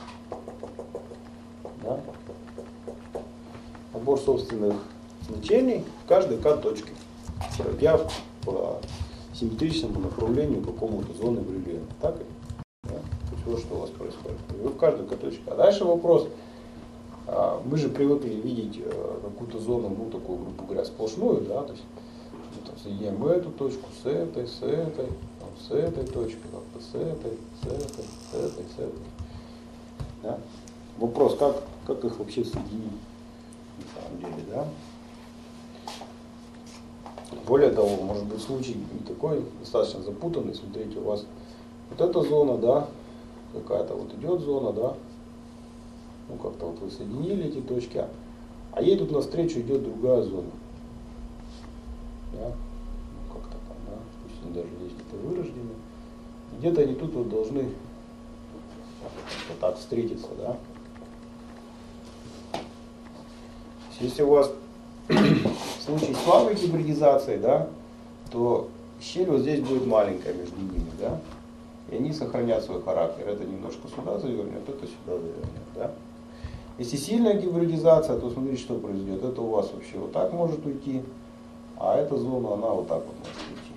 S1: да, набор собственных значений в каждой К-точке, пройдя по симметричному направлению какому-то зоны бриллианта. Так? Да? То есть вот что у вас происходит. И вы в каждой К-точке. А дальше вопрос. Мы же привыкли видеть какую-то зону, ну, такую, грубо говоря, сплошную, да, то есть мы там соединяем эту точку с этой, с этой, там, с этой точкой, там, с этой, с этой, с этой, с этой. Да? Вопрос, как, как их вообще соединить на самом деле, да? Более того, может быть случай не такой, достаточно запутанный. Смотрите, у вас вот эта зона, да, какая-то вот идет зона, да, ну как-то вот вы соединили эти точки, а ей тут навстречу идет другая зона. Да? Ну, как-то там, да, пусть они даже здесь где-то вырождены. Где-то они тут вот должны вот так встретиться, да. Если у вас случай слабой гибридизации, да, то щель вот здесь будет маленькая между ними, да, и они сохранят свой характер. Это немножко сюда завернет, это сюда завернет, да. Если сильная гибридизация, то смотрите, что произойдет. Это у вас вообще вот так может уйти, а эта зона, она вот так вот может уйти.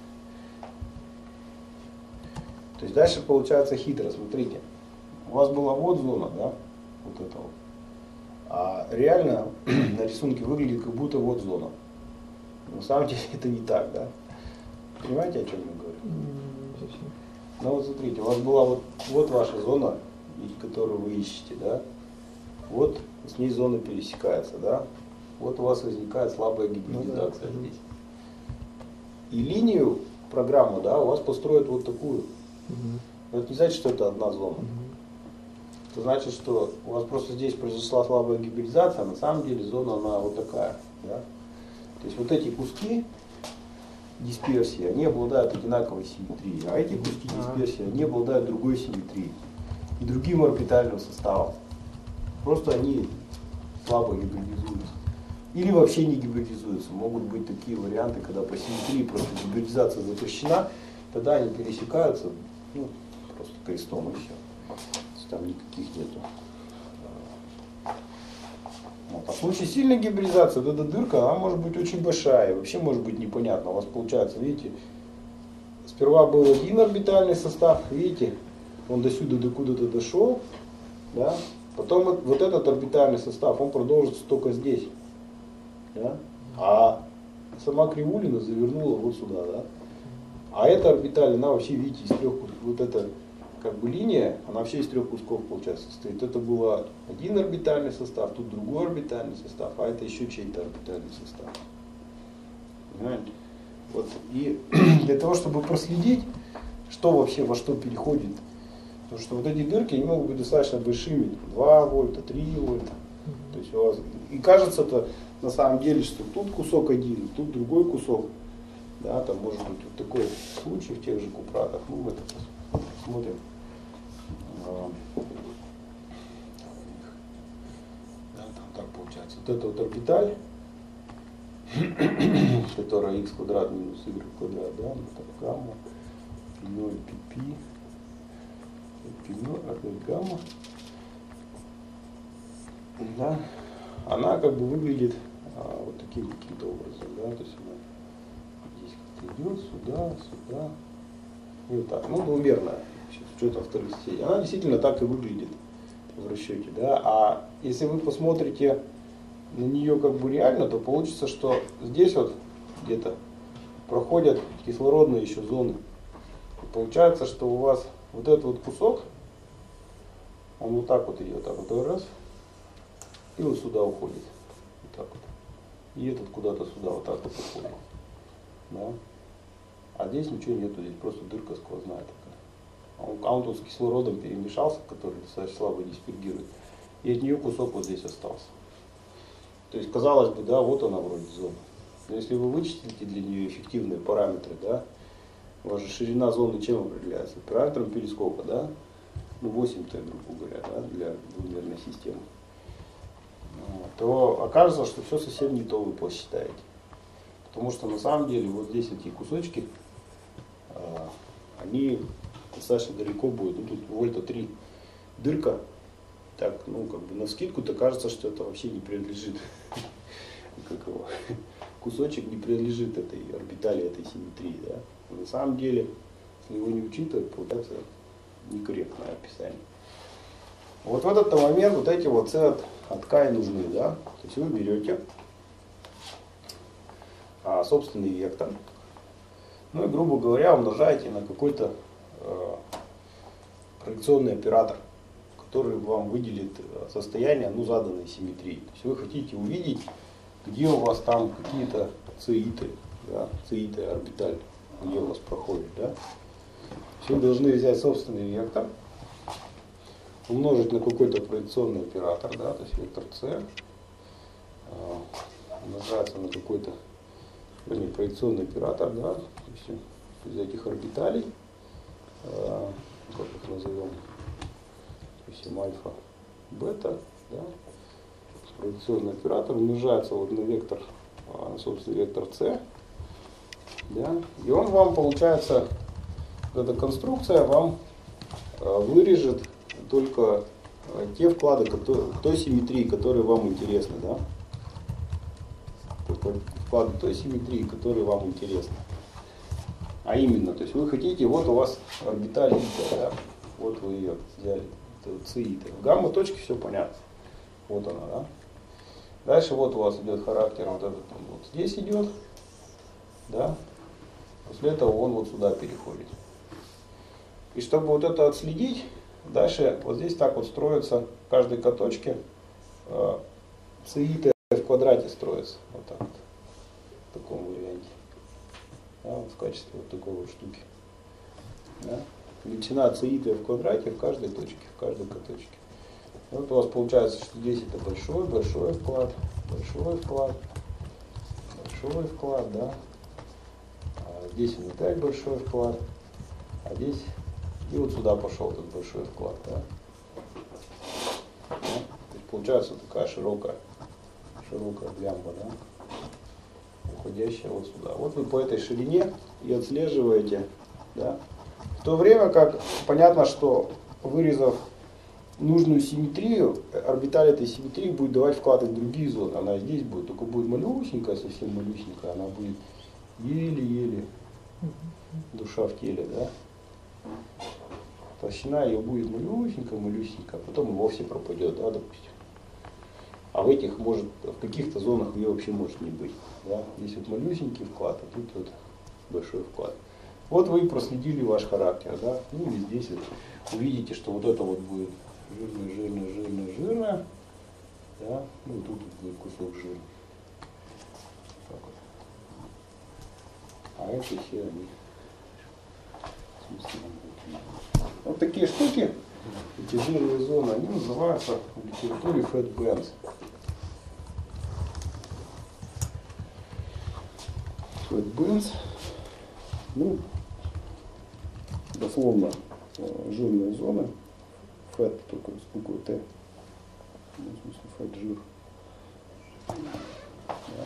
S1: То есть дальше получается хитро, смотрите. У вас была вот зона, да, вот эта вот. А реально на рисунке выглядит как будто вот зона. На самом деле это не так, да. Понимаете, о чем я говорю? Ну вот смотрите, у вас была вот, вот ваша зона, которую вы ищете, да. Вот с ней зона пересекается, да. Вот у вас возникает слабая гибридизация ну, да. здесь. И линию, программу, да, у вас построят вот такую. Угу. Это не значит, что это одна зона. Угу. Это значит, что у вас просто здесь произошла слабая гибридизация, а на самом деле зона она вот такая. Да? То есть вот эти куски дисперсии, они обладают одинаковой симметрией, а эти куски дисперсии, они обладают другой симметрией. и другим орбитальным составом. Просто они слабо гибридизуются. Или вообще не гибридизуются. Могут быть такие варианты, когда по симметрии просто гибридизация запрещена, тогда они пересекаются, ну, просто крестом и все. Там никаких нету. Вот. А в случае сильной гибридизации, вот эта дырка, она может быть очень большая, вообще может быть непонятно. У вас получается, видите, сперва был один орбитальный состав, видите, он до сюда, до куда-то дошел, да? Потом вот, вот этот орбитальный состав, он продолжится только здесь, да? А сама кривулина завернула вот сюда, да? А эта орбиталь, она вообще, видите, из трех, вот эта как бы линия, она вообще из трех кусков, получается, состоит. Это был один орбитальный состав, тут другой орбитальный состав, а это еще чей-то орбитальный состав. Понимаете? Вот. И для того, чтобы проследить, что вообще во что переходит, потому что вот эти дырки, они могут быть достаточно большими, два вольта, три вольта. То есть у вас, и кажется-то на самом деле, что тут кусок один, тут другой кусок. Да, там может быть вот такой случай в тех же купратах. Ну, мы это посмотрим. Да, там так получается. Вот это вот орбиталь, которая x квадрат минус y квадрат, да, это гамма, ноль пи пи, пи ноль, опять гамма. Да, она как бы выглядит а, вот таким каким-то образом, да, то есть она здесь как-то идет сюда, сюда, и вот так, ну, двумерная, с учетом вторых сетей. Она действительно так и выглядит в расчете, да, а если вы посмотрите на нее как бы реально, то получится, что здесь вот где-то проходят кислородные еще зоны. И получается, что у вас вот этот вот кусок, он вот так вот идет, так вот раз, и вот сюда уходит. Вот так вот. И этот куда-то сюда вот так вот уходит. Да? А здесь ничего нету, здесь просто дырка сквозная такая. А он, а он тут с кислородом перемешался, который достаточно слабо диспергирует. И от нее кусок вот здесь остался. То есть, казалось бы, да, вот она вроде зона. Но если вы вычислите для нее эффективные параметры, да, у вас же ширина зоны чем определяется? Параметром перископа, да? Ну, восемь тэ, грубо говоря, да, для двумерной системы. То окажется, что все совсем не то вы посчитаете. Потому что на самом деле вот здесь эти кусочки, они достаточно далеко будут. Ну, тут вольта три дырка. Так, ну, как бы навскидку-то кажется, что это вообще не принадлежит. Как его? Кусочек не принадлежит этой орбитали, этой симметрии. Да? На самом деле, если его не учитывать, получается некорректное описание. Вот в этот момент вот эти вот c от, от k нужны. Да? То есть вы берете а, собственный вектор, ну и, грубо говоря, умножаете на какой-то э, проекционный оператор, который вам выделит состояние, ну, заданной симметрии. То есть вы хотите увидеть, где у вас там какие-то цеиты, да, цеиты орбиталь, где у вас проходит. Да. Вы должны взять собственный вектор, умножить на какой-то проекционный оператор, да, то есть вектор c, умножается на какой-то, вернее, проекционный оператор, да, то есть из этих орбиталей, как их назовем, допустим, альфа, бета, да, проекционный оператор умножается вот на вектор, на собственный вектор c, да, и он вам, получается, эта конструкция вам вырежет только те вклады, которые, той симметрии, которые вам интересны, да, только вклады той симметрии, которые вам интересны. А именно, то есть вы хотите, вот у вас орбиталь ИТ, да, вот вы ее взяли, ЦИТ. В гамма-точке все понятно. Вот она, да. Дальше вот у вас идет характер, вот этот он вот здесь идет, да. После этого он вот сюда переходит. И чтобы вот это отследить, дальше вот здесь так вот строится в каждой каточке э, ЦИТ в квадрате строится. Вот так вот. В таком варианте. Да, вот в качестве вот такой вот штуки. Да. Величина ЦИТ в квадрате в каждой точке, в каждой каточке. И вот у вас получается, что здесь это большой, большой вклад, большой вклад, большой вклад, да. А здесь он опять большой вклад, а здесь и вот сюда пошел этот большой вклад, да. получается такая широкая, широкая лямба, да, уходящая вот сюда. Вот вы по этой ширине и отслеживаете, да. В то время как понятно, что вырезав нужную симметрию, орбиталь этой симметрии будет давать вклад в другие зоны. Она здесь будет, только будет малюсенькая, совсем малюсенькая, она будет еле-еле душа в теле, да. Толщина ее будет малюсенькая, малюсенькая, а потом и вовсе пропадет, да, допустим. А в этих, может, в каких-то зонах ее вообще может не быть. Да? Здесь вот малюсенький вклад, а тут вот большой вклад. Вот вы проследили ваш характер, да? Ну и здесь вот увидите, что вот это вот будет жирное, жирное, жирное, жирное, да? Ну и тут вот будет кусок жира. Так вот. А эти все они смысле, вот такие штуки, эти жирные зоны, они называются в литературе fat bands. Fat bands, ну, дословно жирные зоны, fat только с буквой Т, в смысле fat жир. Да.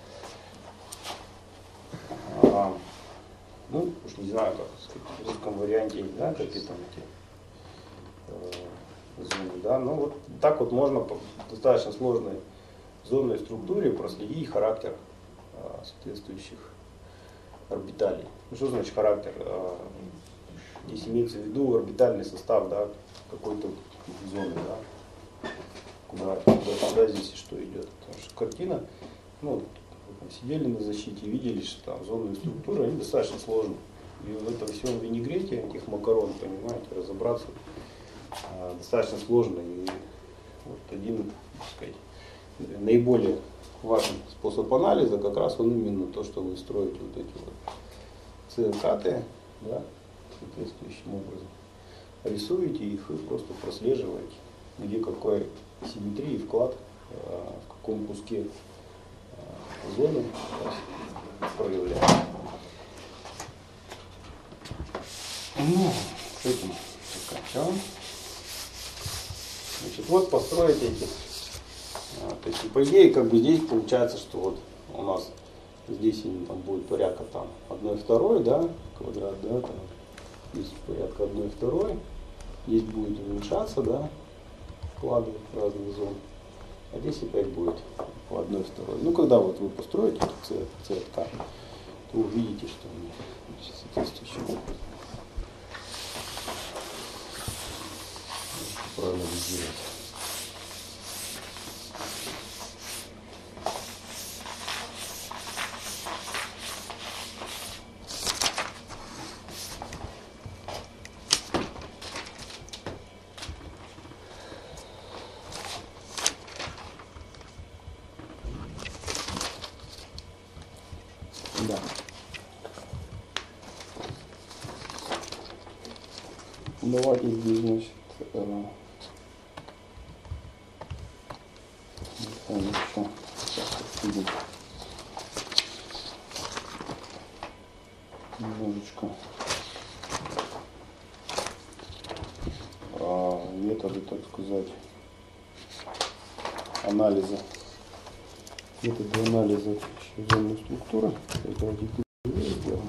S1: А, ну, уж не знаю, как сказать, в русском варианте, не знаю, какие там эти э, зоны, да, но вот так вот можно по достаточно сложной зонной структуре проследить характер э, соответствующих орбиталей. Ну, что значит характер? Э, здесь имеется в виду орбитальный состав, да, какой-то зоны, да, куда, куда, куда здесь и что идет. Потому что картина, ну, сидели на защите и видели, что там зонные структуры, они достаточно сложные. И в этом всем винегрете, этих макарон, понимаете, разобраться а, достаточно сложно. И вот один, так сказать, наиболее важный способ анализа, как раз он именно то, что вы строите вот эти вот ЦНК-ты, да, соответствующим образом. Рисуете их и просто прослеживаете, где какой симметрии вклад, а, в каком куске зоны проявляем. Ну, с этим заканчиваем. Значит, вот построить эти. То есть, по идее, как бы здесь получается, что вот у нас здесь там будет порядка там одной второй, да, квадрат, да, там здесь порядка одной второй. Здесь будет уменьшаться, да, вклады разных зон. А здесь опять будет по одной второй. Ну, когда вот вы построите эту ЦРК, то увидите, что они соответствующим образом. Правильно сделать. Да. Давайте здесь, значит, э, еще будет немножечко э, методы, так сказать, анализа, методы анализа зонной структуры. Давайте сделаем.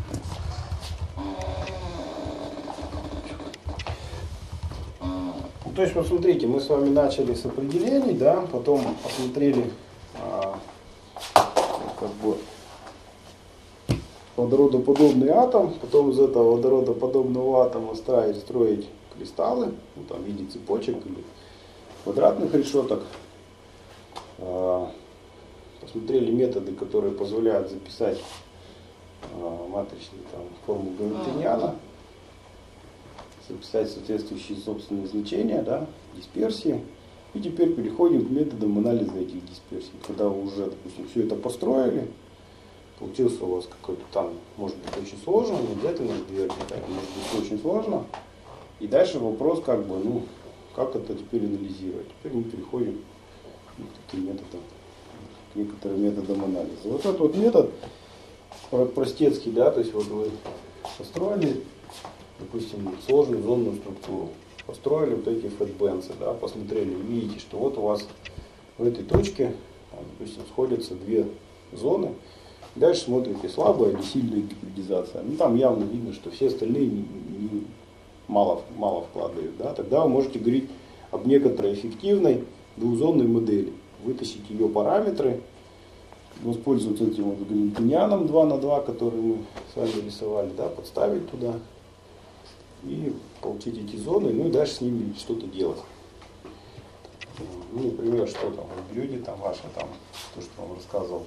S1: То есть, вот смотрите, мы с вами начали с определений, да, потом посмотрели а, как бы водородоподобный атом, потом из этого водородоподобного атома строить, строить кристаллы, ну, там, в виде цепочек или квадратных решеток. А, посмотрели методы, которые позволяют записать а, матричную там, форму Гамильтониана, записать соответствующие собственные значения, да, дисперсии. И теперь переходим к методам анализа этих дисперсий. Когда вы уже, допустим, все это построили, получился у вас какой-то там, может быть, очень сложно, не обязательно две орбитали, может быть, очень сложно. И дальше вопрос, как бы, ну, как это теперь анализировать. Теперь мы переходим к таким методам, к некоторым методам анализа. Вот этот вот метод простецкий, да, то есть вот вы построили, допустим, сложную зонную структуру. построили вот эти фэтбенцы, да, посмотрели, видите, что вот у вас в этой точке, допустим, сходятся две зоны. Дальше смотрите, слабая или сильная гибридизация. Ну, там явно видно, что все остальные не, не, мало, мало вкладывают. Да? Тогда вы можете говорить об некоторой эффективной двухзонной модели. Вытащить ее параметры, воспользоваться этим вот гамильтонианом два на два, который мы с вами рисовали, да, подставить туда и получить эти зоны, ну и дальше с ними что-то делать. Ну, например, что там в блюде, там ваше, там, то, что вам рассказывал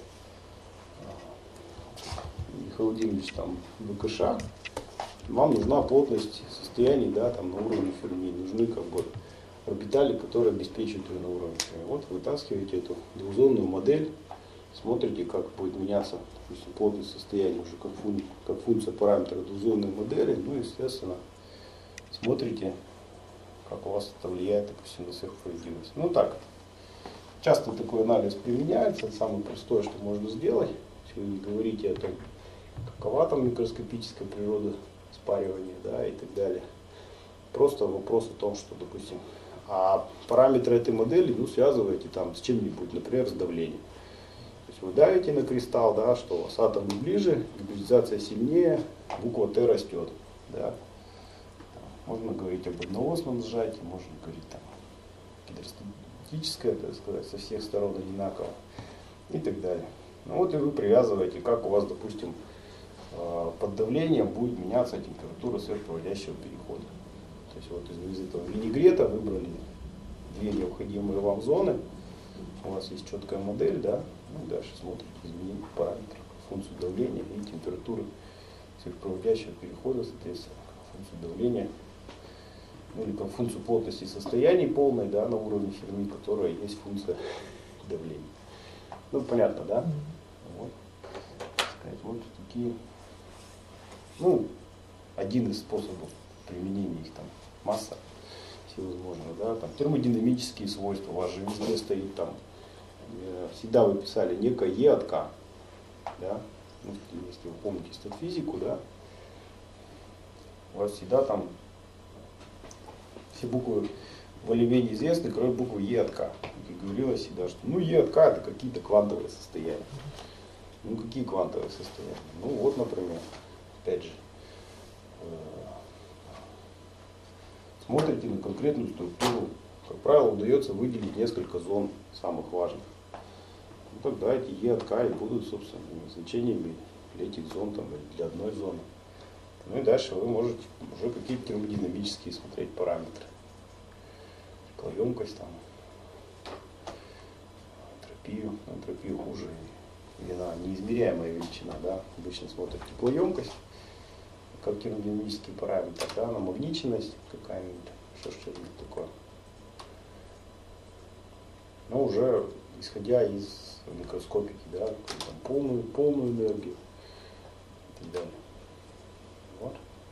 S1: Михаил Владимирович, там, БКШ, вам нужна плотность состояний, да, там, на уровне Ферми, нужны как бы орбитали, которые обеспечивают ее на уровне Ферми. Вот вытаскиваете эту двухзонную модель, смотрите, как будет меняться, допустим, плотность состояния уже как, фун, как функция параметра двухзонной модели, ну и, естественно, смотрите, как у вас это влияет, допустим, на сверхпроводимость. Ну так, часто такой анализ применяется, это самое простое, что можно сделать, если вы не говорите о том, какова там микроскопическая природа спаривания, да, и так далее. Просто вопрос о том, что, допустим, а параметры этой модели, ну, связываете там с чем-нибудь, например, с давлением. То есть вы давите на кристалл, да, что у вас атомы ближе, гибридизация сильнее, буква Т растет. Да. Можно говорить об одноосном сжатии, можно говорить там гидростатическое, так сказать, со всех сторон одинаково и так далее. Ну вот и вы привязываете, как у вас, допустим, под давлением будет меняться температура сверхпроводящего перехода. То есть вот из, из этого винегрета выбрали две необходимые вам зоны, у вас есть четкая модель, да, ну и дальше смотрите изменения параметров, функцию давления и температуры сверхпроводящего перехода, соответственно, функцию давления, ну или как функцию плотности состояний полной, да, на уровне Ферми, которая есть функция давления. Ну понятно, да? Вот, сказать, вот такие, ну, один из способов применения их, там масса всевозможных, да, там термодинамические свойства, у вас же везде стоит там, всегда вы писали некое Е от К, да, ну, если вы помните статфизику, да, у вас всегда там все буквы более-менее известны, кроме буквы Е от К. И говорилось всегда, что ну Е от К это какие-то квантовые состояния. Ну какие квантовые состояния? Ну вот, например, опять же, смотрите на конкретную структуру. Как правило, удается выделить несколько зон самых важных. Ну, тогда эти Е от К и будут, собственно, значениями для этих зон там, или для одной зоны. Ну и дальше вы можете уже какие-то термодинамические смотреть параметры. Теплоемкость, там, энтропию, энтропию хуже, или она неизмеряемая величина, да, обычно смотрят теплоемкость, как термодинамический параметр, да, намагниченность какая-нибудь, что что-нибудь такое. Но уже исходя из микроскопики, да, там, полную, полную энергию и так далее. Вот.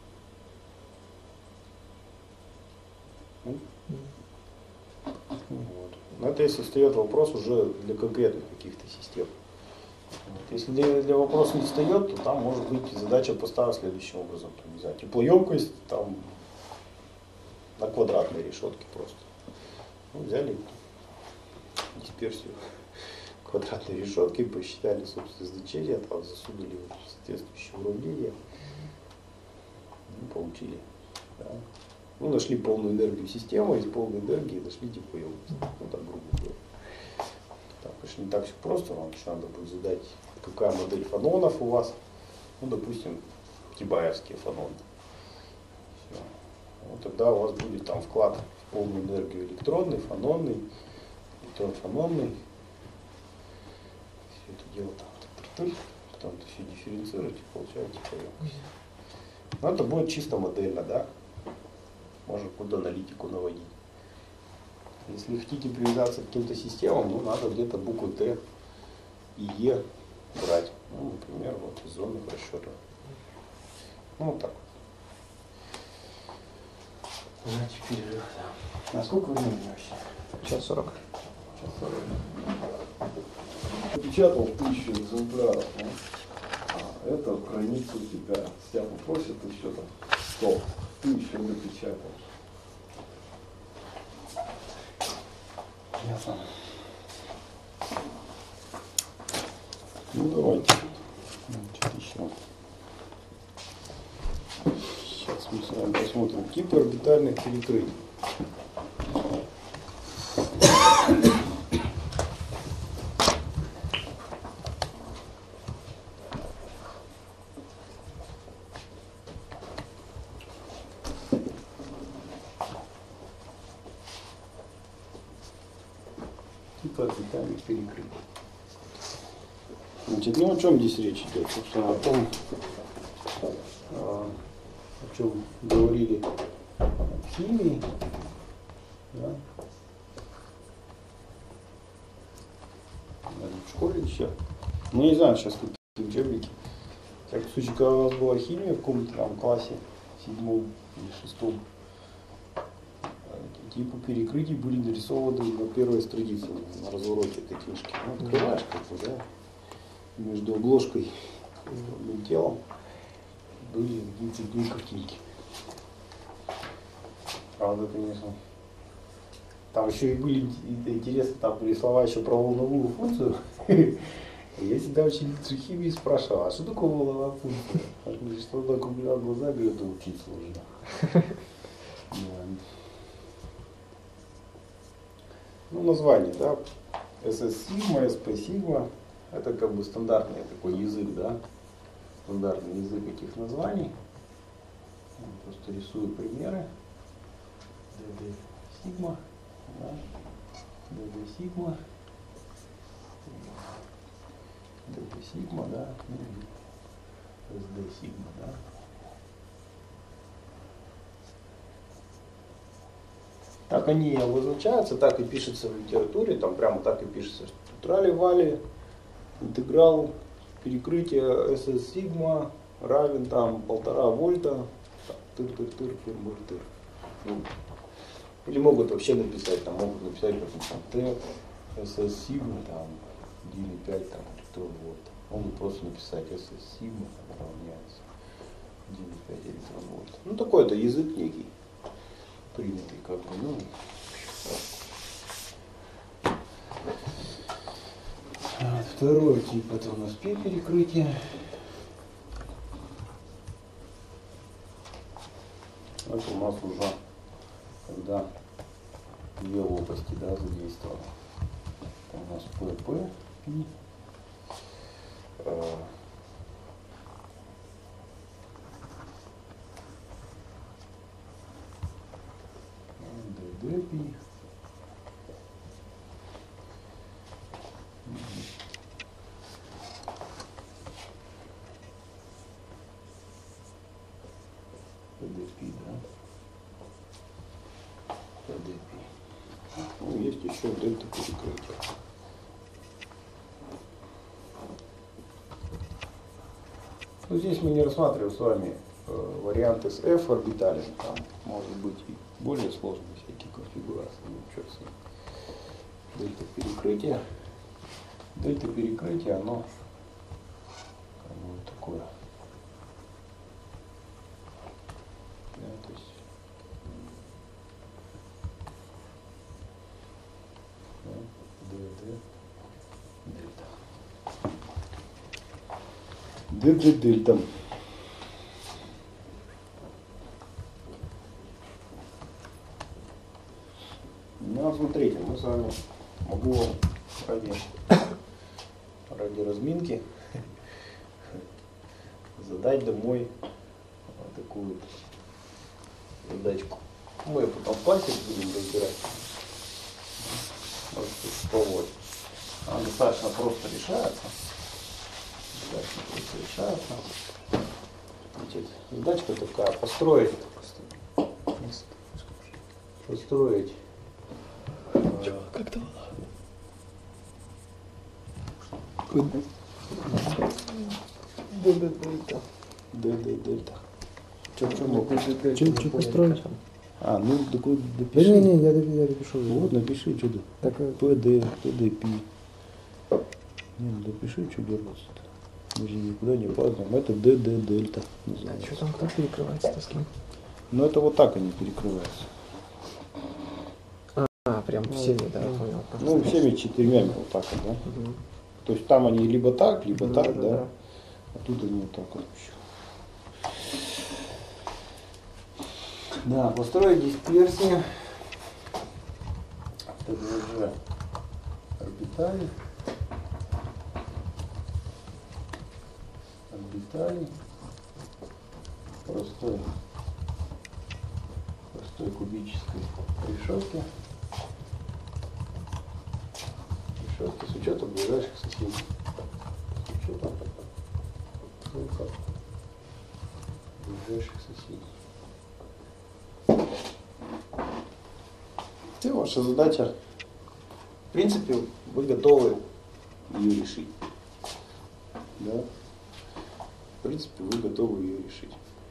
S1: Вот. Но это если встает вопрос уже для конкретных каких-то систем. Вот. Если для, для вопроса не встает, то там может быть задача поставлена следующим образом. Там, не знаю, теплоемкость там, на квадратной решетке просто. Ну, взяли дисперсию квадратной решетки, посчитали собственно значения, там засунули соответствующие уравнения. Ну, получили. Да. Ну, нашли полную энергию системы, из полной энергии нашли теплоемкость. Ну, так грубо говоря. Так, конечно, не так все просто, вам еще надо будет задать, какая модель фононов у вас. Ну, допустим, кибаевские фононы. Все. Вот тогда у вас будет там вклад в полную энергию электронный, фононный, электрон-фононный. Все это дело там, потом это все дифференцируете, получаете теплоемкость. Но это будет чисто модельно, да? Можно куда аналитику наводить. Если хотите привязаться к каким-то системам, ну надо где-то буквы Т и Е брать. Ну, например, вот из зонных расчетов. Ну вот так вот. Значит, перерыв, да. А сколько времени вообще?
S3: Час сорок.
S1: Час сорок.
S2: Напечатал тысячу экземпляров. Ну? А это хранится у тебя. Тебя попросят еще там сто. Ты еще напечатаешь.
S1: Ясно. Ну давайте. Значит, еще. Сейчас мы с вами посмотрим типы орбитальных перекрытий. Типы орбитальных перекрытий. Значит, ну о чем здесь речь идет? Собственно, о том, о чем говорили в химии, да? В школе еще. Ну, не знаю, сейчас какие учебники. В всяком случае, когда у нас была химия в каком-то там классе, седьмом или шестом, типы перекрытий были нарисованы на первой странице, на развороте этой книжки. Ну, открываешь как-то, да? Между обложкой и телом были такие цветные картинки. Правда, конечно. Там еще и были интересно, там были слова еще про волновую функцию. Я всегда ученица химии спрашивал, а что такое волновая функция? Он говорит, что он округлял глаза, говорит, да учиться нужно. Ну, название, да, эс эс сигма, эс пи сигма, это как бы стандартный такой язык, да, стандартный язык этих названий. Я просто рисую примеры. ди ди сигма, да, ди ди сигма, ди ди сигма, да, эс ди сигма, да. Так они обозначаются, так и пишется в литературе, там прямо так и пишется, что трали-вали, интеграл перекрытия эс эс сигма равен там полтора вольта, тыр-тыр-тыр, тыр-тыр-тыр. Ну, или могут вообще написать, там могут написать как там Т, эс эс сигма, там один и пять там, электрон вольт. Могут просто написать эс эс сигма равняется один и пять электрон вольт. Ну такой это язык некий. Принятый как бы, ну, второй тип это у нас P-перекрытие. Это у нас уже когда две области, да, задействованы. Это у нас P, P, P. ДП. ПДП, да? ПДП. Ну, есть еще дельта перекрытие. Ну, здесь мы не рассматриваем с вами э, варианты с F орбиталем. Там может быть и более сложные всякие конфигурации. Ну, что с ним. Дельта перекрытие. Дельта перекрытие, оно как бы вот такое. Да, то есть, да, д, д, дельта. д, д, дельта. Ну, смотрите, мы с вами могу вам ради, ради разминки задать домой вот такую вот задачку. Мы ее потом в классе будем разбирать. Можете попробовать. Она достаточно просто решается. Достаточно просто решается. Значит, задачка такая: построить, построить.
S2: Как там? Д-д-дельта.
S1: Д-д-дельта. Что, что могу?
S3: Что построить?
S1: А, ну такой
S3: Да
S1: допиши.
S3: не, не, я, я допишу.
S1: Ну, вот напиши, что ты.
S3: Так,
S1: ПД, ПДП. Не, ну допиши, что дергаться-то. Мы же никуда не опаздываем. Это ДД дельта называется.
S3: что там, как перекрывается-то с кем?
S1: Ну это вот так они перекрываются.
S3: А, при
S4: прям всеми, да, я понял.
S1: Ну, всеми четырьмя вот так вот, да.
S4: Мгм.
S1: То есть там они либо так, либо
S4: Да,
S1: так,
S4: да,
S1: да.
S4: да.
S1: А тут они вот так вот еще. Да, построить дисперсию. Это уже орбитали. Орбитали. Простой. Простой кубической решетки. Решетки с учетом ближайших соседей. С учетом только ближайших соседей. И ваша задача, в принципе, вы готовы ее решить. Да? В принципе, вы готовы ее решить.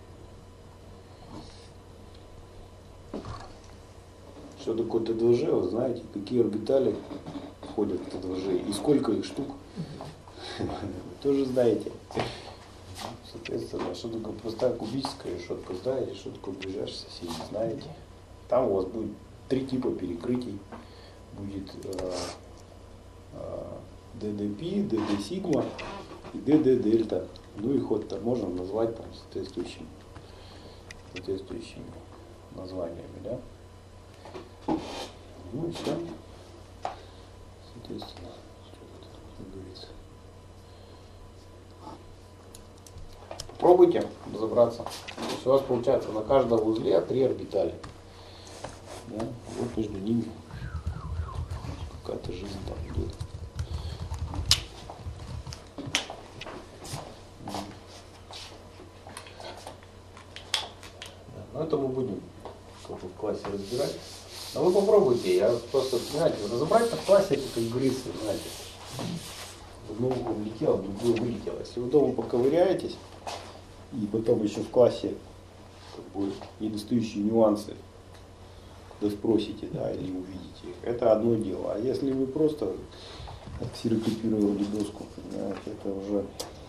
S1: Что такое Т два Ж, вы знаете, какие орбитали входят в Т два Ж и сколько их штук. Вы тоже знаете. Соответственно, что такое простая кубическая решетка, знаете, что такое ближайшие соседи, знаете. Там у вас будет три типа перекрытий. Будет э, э, Д Д Пи, Д Д сигма и Д Д дельта. Ну и ход-то можно назвать там соответствующими, соответствующими названиями, да? Ну и все. Соответственно, что тут как говорится. Попробуйте разобраться. То есть у вас получается на каждом узле три орбитали. Да? Вот между ними какая-то жизнь там идет. Но это мы будем как бы в классе разбирать. Но вы попробуйте, я просто, знаете, разобрать-то в классе, это как говорится, знаете, в одно ухо влетело, в другое вылетело. Если вы дома поковыряетесь, и потом еще в классе как бы, недостающие нюансы, когда спросите, да, или увидите их, это одно дело. А если вы просто ксерокопировали доску, понимаете, это уже...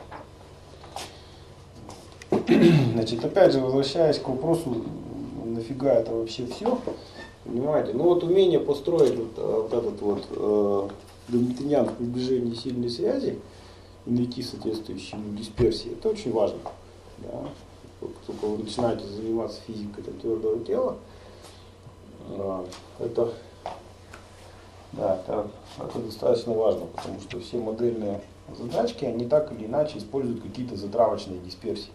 S1: Значит, опять же, возвращаясь к вопросу, нафига это вообще все, понимаете, ну вот умение построить вот, вот этот вот э, гамильтониан в приближении сильной связи и найти соответствующую дисперсию, это очень важно. Да? Как только вы начинаете заниматься физикой там, твердого тела, э, это, да, это, это достаточно важно, потому что все модельные задачки, они так или иначе используют какие-то затравочные дисперсии.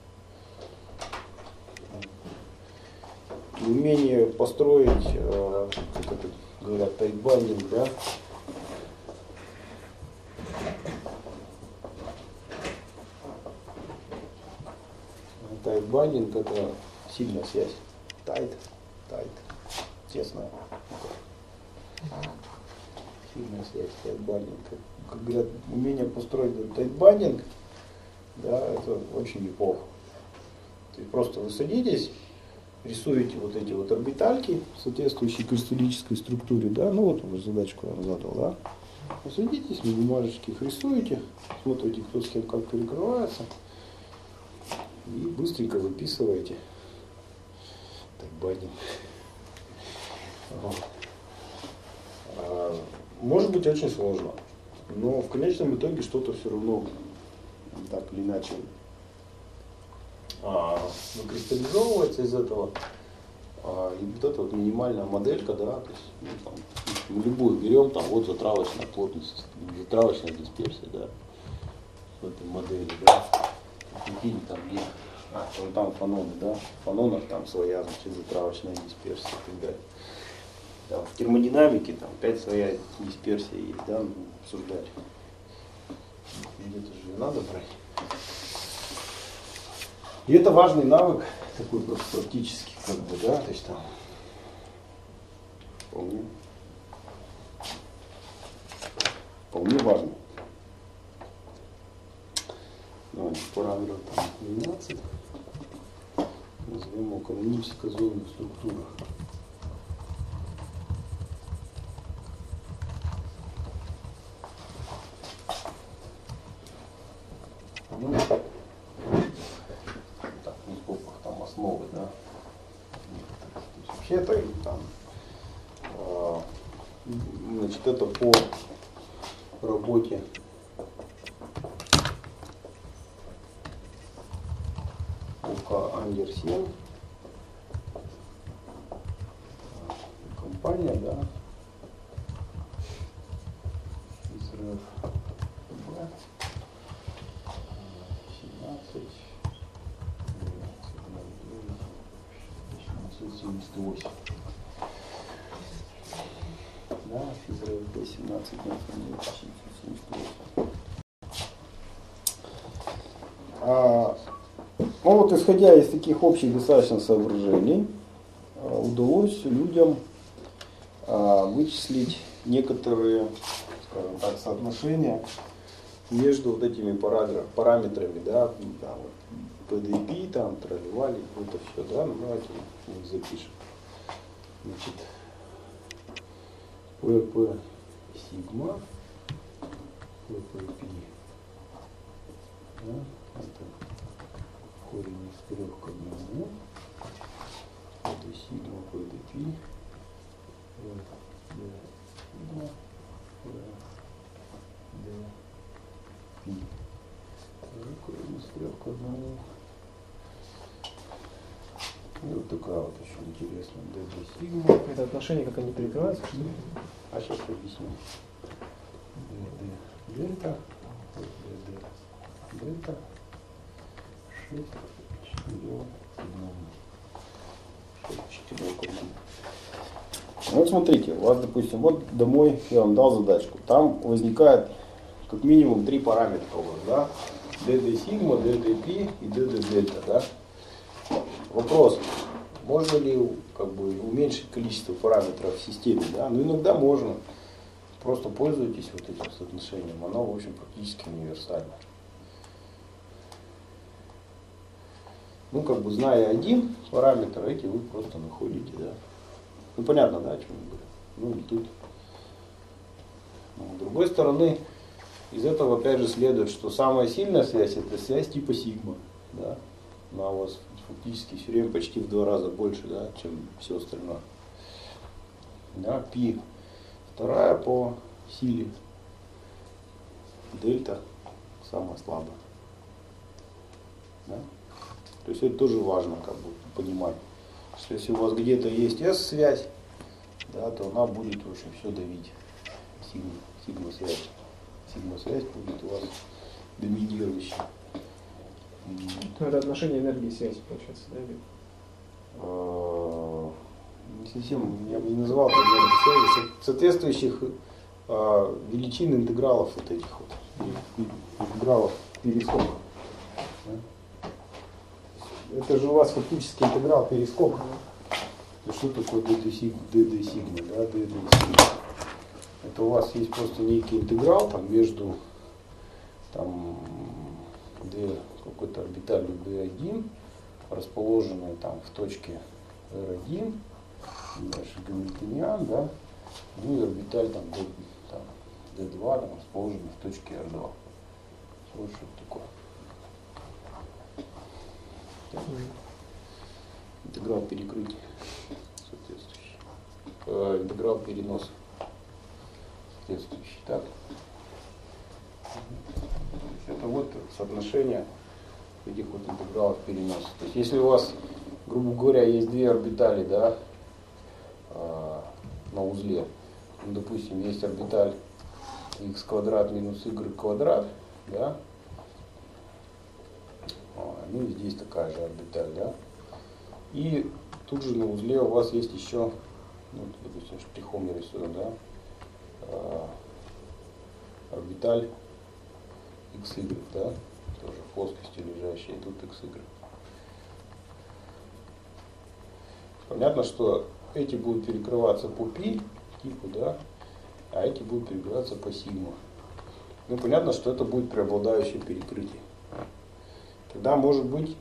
S1: Умение построить, э, как это говорят, тайтбайндинг, да? Тайтбайндинг — это сильная связь. Тайт, тайт, тесная. Сильная связь, тайтбайндинг. Как говорят, умение построить тайтбайндинг, да, это очень неплохо. То есть просто вы садитесь, рисуете вот эти вот орбитальки, соответствующие кристаллической структуре, да, ну вот уже задачку я вам задал, да. Вы садитесь, на бумажечке их рисуете, смотрите, кто с кем как перекрывается, и быстренько выписываете. Так, баним. Может быть очень сложно, но в конечном итоге что-то все равно так или иначе выкристаллизовывается из этого. А, и вот эта вот минимальная моделька, да, то есть, ну, там, мы любую берем, там вот затравочная плотность, затравочная дисперсия, да, в этой модели, да. Какие там есть, а, там, там фаноны, да, в фанонах там своя, значит, затравочная дисперсия и так далее. Да, в термодинамике там опять своя дисперсия есть, да, ну, обсуждать. Где-то же надо брать. И это важный навык, такой просто практический, как бы, да, то есть там вполне, вполне важный. Давайте параметр там двенадцать, назовем его каноническая зонная структура. Ну, так, в скобках там основы, да. Вообще-то там э, Значит, это по работе ОК Андерсен. Компания, да. Израиль. семнадцать. семьдесят восемь. Да, Израиль Д семнадцать, семьдесят восемь. А, ну вот, исходя из таких общих достаточно соображений, удалось людям а, вычислить некоторые, скажем так, соотношения между вот этими параметрами, да, там, вот, пи ди пи, там, тролливали, это все, да, ну давайте мы их запишем. Значит, пэ пэ сигма, пэ пэ пи, да, это корень из трех к одному, пэ дэ сигма, пэ дэ пи, пэ дэ сигма, пэ дэ пи, корень из трех к одному. И вот такая вот еще интересная дэ дэ сигма.
S4: Это отношения, как они перекрываются, что ли?
S1: А сейчас объясню. дэ дэ дельта, дэ дэ дельта, шесть к четырем к одному. шесть к четырем к одному. Вот смотрите, у вас, допустим, вот домой я вам дал задачку. Там возникает как минимум три параметра у вас, да? дэ дэ сигма, дэ дэ пи и дэ дэ дельта, да? Вопрос, можно ли как бы уменьшить количество параметров в системе, да? Ну иногда можно. Просто пользуйтесь вот этим соотношением, оно в общем практически универсально. Ну как бы зная один параметр, эти вы просто находите, да? Ну понятно, да, о чем я говорю? Ну и тут. Но, с другой стороны, из этого опять же следует, что самая сильная связь это связь типа сигма, да? Она у вас фактически все время почти в два раза больше, да, чем все остальное. Да, пи вторая по силе, дельта самая слабая. Да? То есть это тоже важно как бы понимать, что если у вас где-то есть S-связь, да, то она будет в общем все давить. Сигма, сигма связь. Сигма связь будет у вас доминирующей.
S4: Ну, это отношение энергии и связи, получается, да?
S1: Не совсем, я бы не называл это энергией связи, соответствующих э, величин интегралов вот этих вот, интегралов перискока. Да? Это же у вас фактически интеграл перискока. То что такое дэ дэ сигма, дэ дэ сигма, да, дэ дэ сигма? Это у вас есть просто некий интеграл там между там d какой-то орбиталью дэ один, расположенной там в точке эр один, дальше гамильтониан, да, ну и орбиталь там, D, там дэ два там, расположенный в точке эр два. Вот что это такое. Так. Интеграл перекрытия соответствующий. Э, интеграл переноса соответствующий. Так. Это вот соотношение этих вот интегралов переноса. То есть если у вас, грубо говоря, есть две орбитали, да, э, на узле, ну, допустим, есть орбиталь x квадрат минус y квадрат, да, а, ну и здесь такая же орбиталь, да, и тут же на узле у вас есть еще, ну, допустим, штрихом я рисую, да, э, орбиталь xy, да, тоже в плоскости лежащая, и тут xy. Понятно, что эти будут перекрываться по π типу, да, а эти будут перекрываться по сигма. Ну, понятно, что это будет преобладающее перекрытие. Тогда, может быть,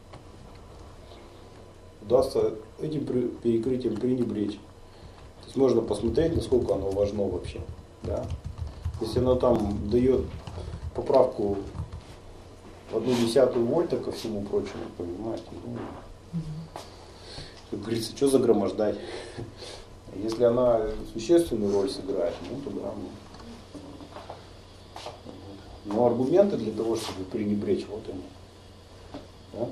S1: удастся этим перекрытием пренебречь. То есть можно посмотреть, насколько оно важно вообще, да. Если оно там дает поправку в одну десятую вольта ко всему прочему, понимаете, ну, как говорится, что загромождать. Если она существенную роль сыграет, ну тогда ну. Но аргументы для того, чтобы пренебречь, вот они. Да?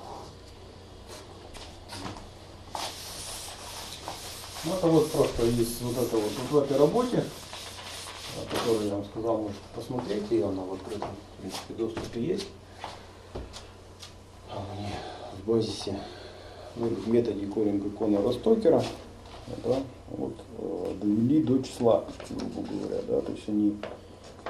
S1: Ну это вот просто из вот этого вот, вот в этой работе, которую я вам сказал, можете посмотреть, ее она в открытом, в принципе, доступе есть. В базисе, ну, в методе Коринга Конора Стокера, да, вот, э, довели до числа, грубо говоря, да, то есть они э,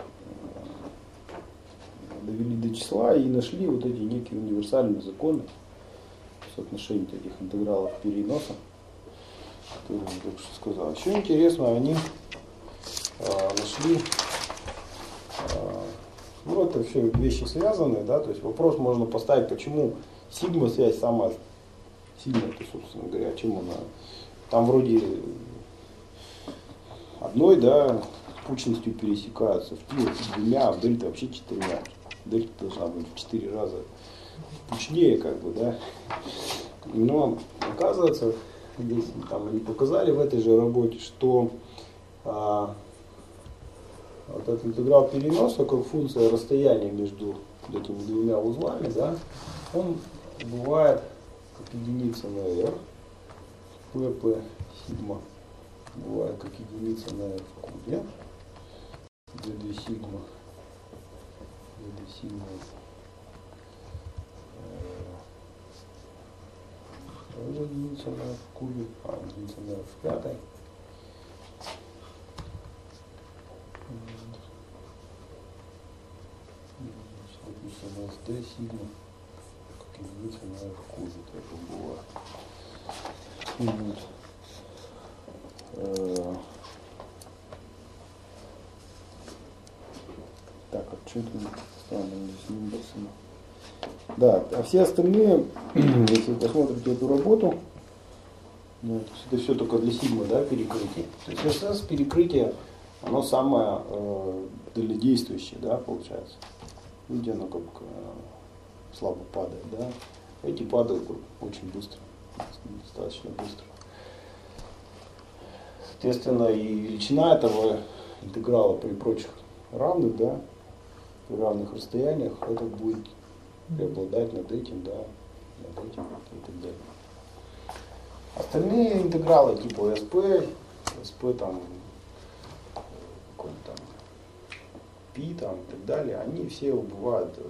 S1: довели до числа и нашли вот эти некие универсальные законы соотношения этих интегралов переноса, которые я только что сказал. Еще интересно, они э, нашли, э, ну это все вещи связанные, да, то есть вопрос можно поставить, почему сигма связь самая сильная, то, собственно говоря, чем она. Там вроде одной, да, пучностью пересекаются, в ти двумя, а в дельта вообще четырьмя. Дельта должна быть в четыре раза пучнее, как бы, да. Но оказывается, здесь там они показали в этой же работе, что а, вот этот интеграл переноса, как функция расстояния между этими двумя узлами, да, он бывает как единица на r, pp сигма бывает как единица на r в кубе, dd сигма, dd сигма э, единица на r в кубе, а единица на r в пятой. Допустим, у нас d сигма как единица на r в кубе, так бывает. Вот. Э, так, а что это странно здесь не написано? Да, а все остальные, если вы посмотрите эту работу, ну, это все только для сигмы, да, перекрытие. То есть эс эс перекрытие, оно самое э, дальнодействующее, да, получается. Видите, оно как э, слабо падает, да. Эти падают очень быстро, достаточно быстро. Соответственно, и величина этого интеграла при прочих равных, да, при равных расстояниях, это будет преобладать над этим, да, над этим и так далее. Остальные интегралы типа эс пи, эс пи там, какой-то там, пи там и так далее, они все бывают э,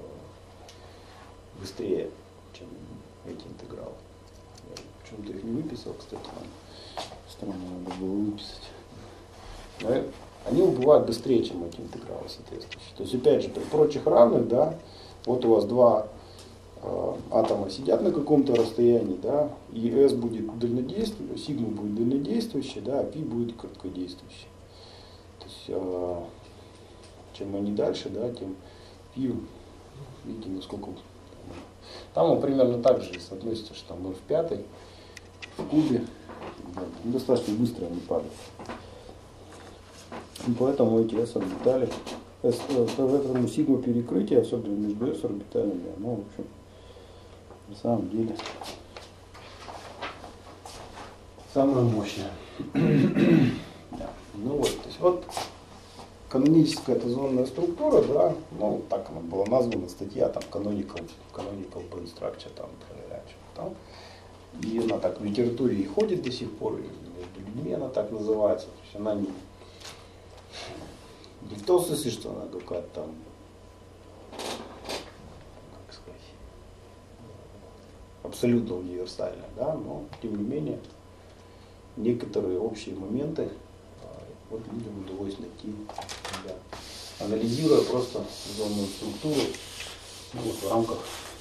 S1: быстрее, чем эти интегралы. Я почему-то их не выписал, кстати, нам странно надо было выписать. Но они убывают быстрее, чем эти интегралы соответствующие. То есть, опять же, при прочих равных, да, вот у вас два э, атома сидят на каком-то расстоянии, да, и S будет дальнодействующий, сигма будет дальнодействующий, да, а π будет короткодействующий. То есть, э, чем они дальше, да, тем π, видите, насколько... Там он примерно так же соотносится, что там ноль в пятой, в кубе, да, достаточно быстро они падают. И поэтому эти S-орбитали, поэтому сигма перекрытия, особенно между S-орбиталями, оно, в общем, на самом деле самое мощное. Да. Ну вот, то есть вот каноническая тозонная структура, да, ну так она была названа, статья там canonical, canonical band structure, там, там, и она так в литературе и ходит до сих пор, и между людьми она так называется, то есть она не, не в том смысле, что она какая-то там, как сказать, абсолютно универсальная, да, но тем не менее некоторые общие моменты вот людям удалось найти, да, анализируя просто зонную структуру, ну, вот в рамках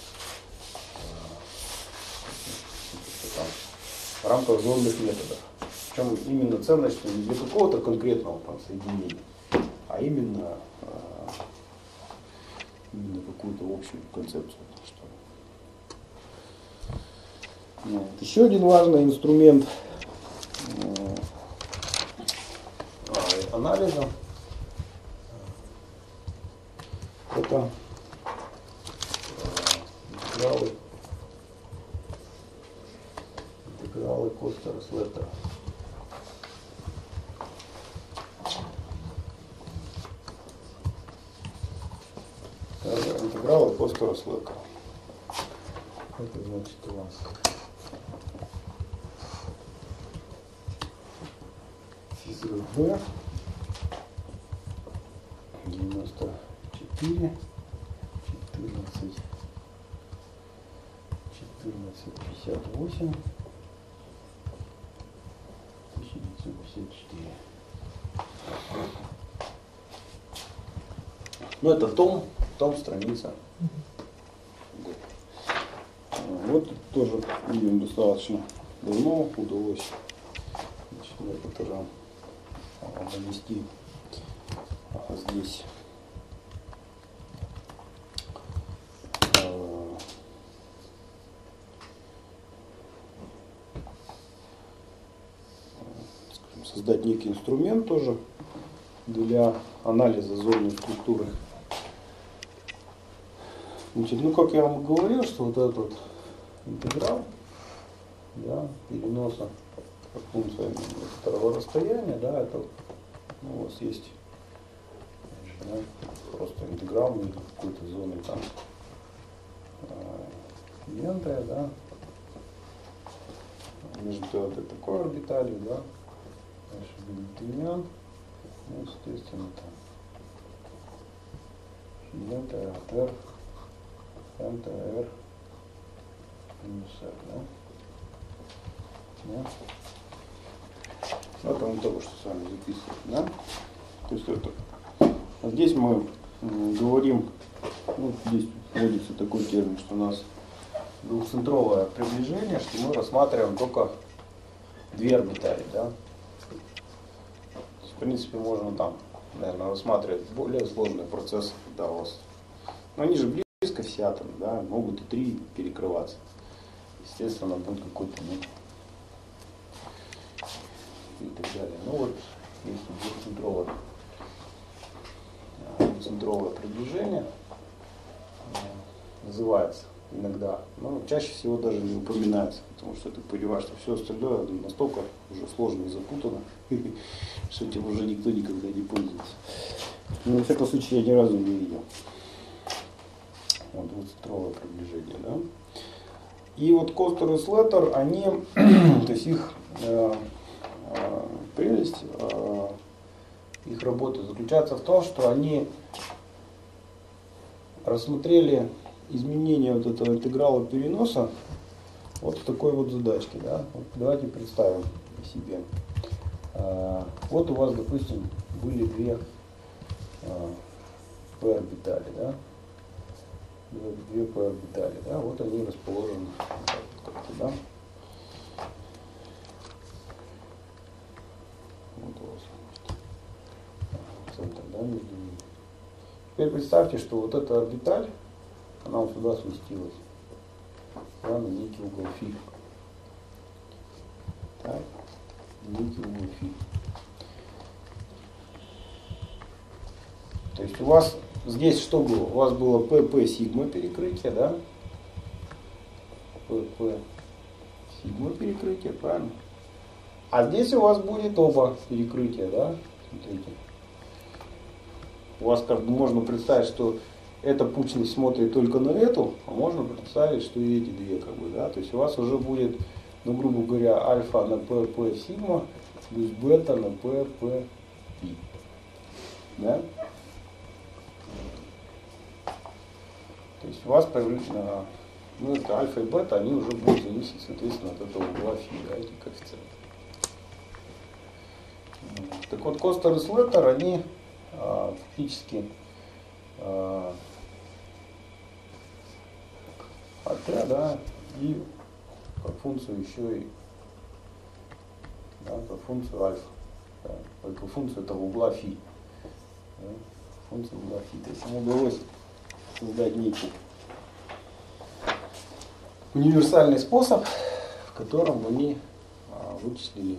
S1: э, там, в рамках зонных методов. Причем именно ценность не для какого-то конкретного там, соединения, а именно, э, именно какую-то общую концепцию. Что... Вот. Еще один важный инструмент э, анализа это интегралы, интегралы Костера-Слеттера. Костера Слэка. Это значит у вас физрук Б девяносто четыре четырнадцать четырнадцать пятьдесят восемь тысяча девятьсот пятьдесят четыре. Ну это том, том страница. Вот тоже видим достаточно давно удалось, значит, некоторым нанести здесь создать некий инструмент тоже для анализа зонной структуры. Значит, ну как я вам говорил, что вот этот вот интеграл, да, переноса по функции некоторого расстояния, да, это ну, у вас есть да, просто интеграл между какой-то зоной там лентой, да, между вот такой орбиталью, да, дальше гамильтониан, ну, соответственно, там лента р, лента r минус r, да? Да? Это вот того, что с вами записывали, да? То есть это, а здесь мы говорим, ну, здесь вводится такой термин, что у нас двухцентровое приближение, что мы рассматриваем только две орбитали, да? То есть, в принципе, можно там, наверное, рассматривать более сложные процессы, когда у вас, но они же близко все атомы, да, могут и три перекрываться. Естественно, будет какой-то, ну, и так далее. Ну вот, если двухцентровое, двухцентровое приближение называется иногда, но чаще всего даже не упоминается, потому что ты понимаешь, что все остальное настолько уже сложно и запутано, что этим уже никто никогда не пользуется. Ну, во всяком случае, я ни разу не видел. Вот двухцентровое приближение, да. И вот Костер и Слеттер, они, то есть их э, э, прелесть, э, их работы заключается в том, что они рассмотрели изменение вот этого интеграла переноса вот в такой вот задачке, да. Вот давайте представим себе. Э, вот у вас, допустим, были две э, p-орбитали, да. Две p-орбитали, да, вот они расположены как-то, да. Вот у вас центр, да, между ними. Теперь представьте, что вот эта орбиталь, она вот сюда сместилась, да, на некий угол фи. Так, некий угол фи. То есть у вас здесь что было? У вас было pp сигма перекрытие, да? pp сигма перекрытие, правильно? А здесь у вас будет оба перекрытия, да? Смотрите. У вас как бы можно представить, что эта пучность смотрит только на эту, а можно представить, что и эти две, как бы, да? То есть у вас уже будет, ну, грубо говоря, альфа на pp сигма плюс бета на pp пи. Да? То есть у вас появляется, ну, это альфа и бета, они уже будут зависеть, соответственно, от этого угла фи, да, эти коэффициенты. Так вот, Костер и Слеттер, они а, фактически а, хотя, да, и как функцию еще и, да, как функцию альфа, да, как функцию этого угла фи, да, функцию угла фи. То есть ему удалось создать некий универсальный способ, в котором они а, вычислили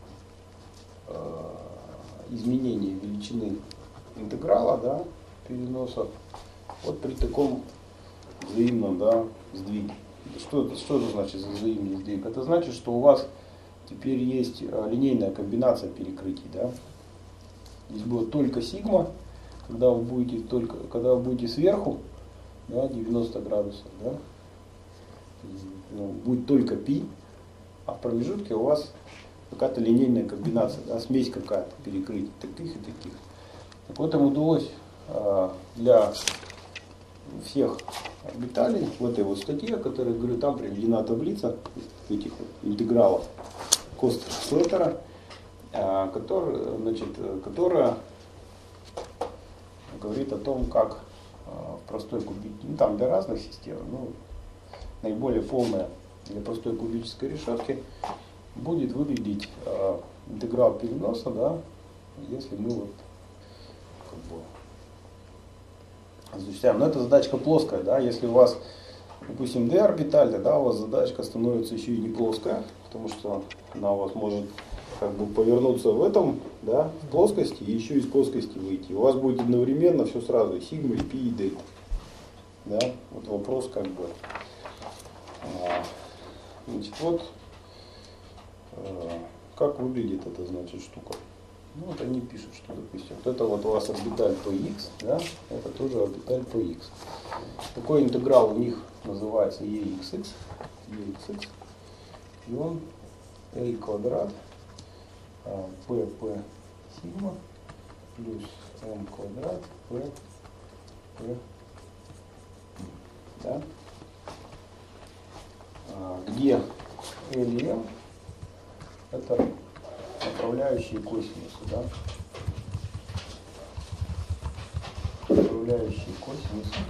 S1: а, изменение величины интеграла, да, переноса вот при таком взаимном, да, сдвиге. Что, что это значит за взаимный сдвиг? Это значит, что у вас теперь есть линейная комбинация перекрытий, да. Здесь будет только сигма, когда вы будете только, когда вы будете сверху да, девяносто градусов, да, ну, будет только π, а в промежутке у вас какая-то линейная комбинация, да, смесь какая-то, перекрыть таких и таких. Так вот, им удалось а, для всех орбиталей в этой вот статье, о которой говорю, там приведена таблица этих вот интегралов Костера-Слеттера, а, который, значит, которая говорит о том, как а, в простой кубической, ну там для разных систем, ну, наиболее полная для простой кубической решетки будет выглядеть э, интеграл переноса, да, если мы вот как бы осуществляем. Но это задачка плоская, да, если у вас, допустим, d-орбиталь, тогда у вас задачка становится еще и не плоская, потому что она у вас может как бы повернуться в этом, да, в плоскости и еще из плоскости выйти. У вас будет одновременно все сразу, и сигма, и π, и дельта. Да, вот вопрос как бы. Значит, вот как выглядит эта, значит, штука. Ну, вот они пишут, что, допустим, вот это вот у вас орбиталь px, да, это тоже орбиталь px. Такой интеграл у них называется exx, exx, и он a квадрат pp сигма плюс m квадрат p, p, да, где L и M это направляющие косинусы, да? Направляющие косинусы.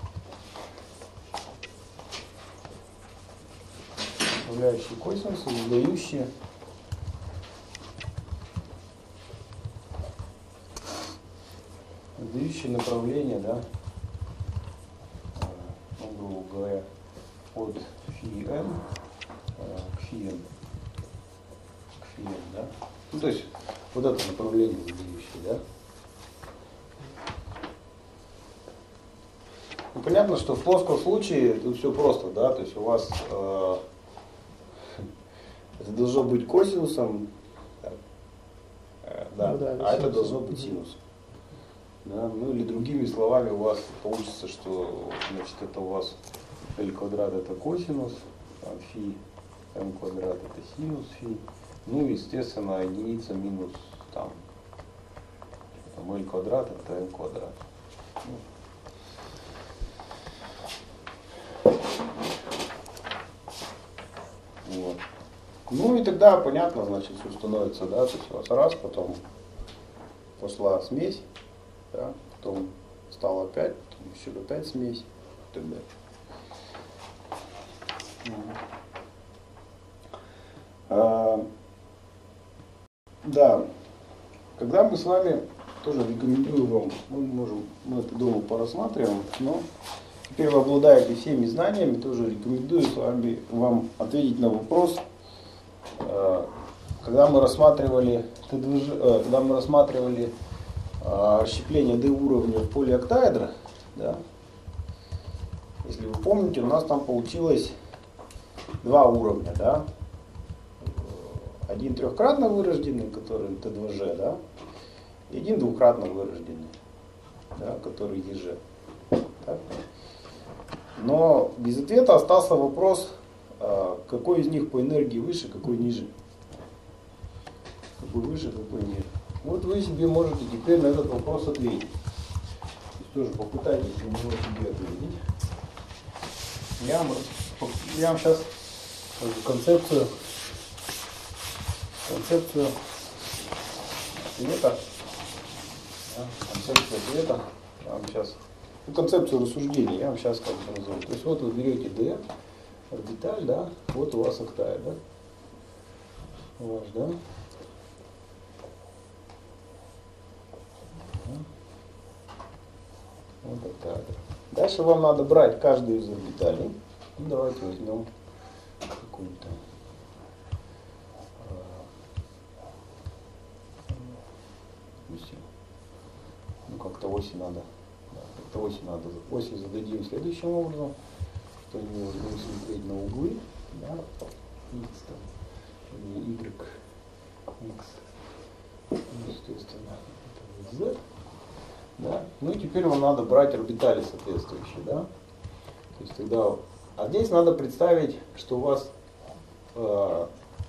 S1: Направляющие косинусы, задающие задающие направление, да? Ну, грубо говоря, от φn к φn. К φn, да? Ну, то есть, вот это направление задающее, да? Ну, понятно, что в плоском случае тут все просто, да? То есть у вас э, это должно быть косинусом, э, да,
S3: Ну, да,
S1: а
S3: это
S1: это
S3: синус.
S1: должно быть синусом. Да? Ну или другими словами у вас получится, что значит, это у вас L квадрат это косинус, а фи m квадрат это синус фи. Ну, естественно, единица минус там, там L квадрат это m квадрат. Вот. Ну и тогда понятно, значит, все становится, да, то есть у вас раз, потом пошла смесь, да, потом стало опять, потом еще опять смесь и так далее. А, да, когда мы с вами, тоже рекомендую вам, мы можем, мы это дома порассматриваем, но теперь вы обладаете всеми знаниями, тоже рекомендую с вами, вам ответить на вопрос, а, когда мы рассматривали, когда мы рассматривали а, расщепление D уровня в поле октаэдра, да, если вы помните, у нас там получилось два уровня, да. Один трехкратно вырожденный, который Т два Ж, да, и один двухкратно вырожденный, да, который Е Ж. Так? Но без ответа остался вопрос, какой из них по энергии выше, какой ниже. Какой выше, какой ниже. Вот вы себе можете теперь на этот вопрос ответить. То есть тоже попытайтесь на него себе ответить. Я вам, я вам сейчас концепцию концепцию ответа, да, концепцию ответа, я вам сейчас, ну, концепцию рассуждения, я вам сейчас как бы назову. То есть вот вы берете D, орбиталь, да, вот у вас октаэдр, да, ваш, да, вот октаэдр. Дальше вам надо брать каждую из орбиталей. Ну, давайте возьмем какую-то. Ну, как-то оси надо. Да, как-то оси надо. Оси зададим следующим образом, что они должны смотреть на углы. Да, x там, y, x, естественно, это z. Да. Ну и теперь вам надо брать орбитали соответствующие, да. То есть тогда, а здесь надо представить, что у вас э,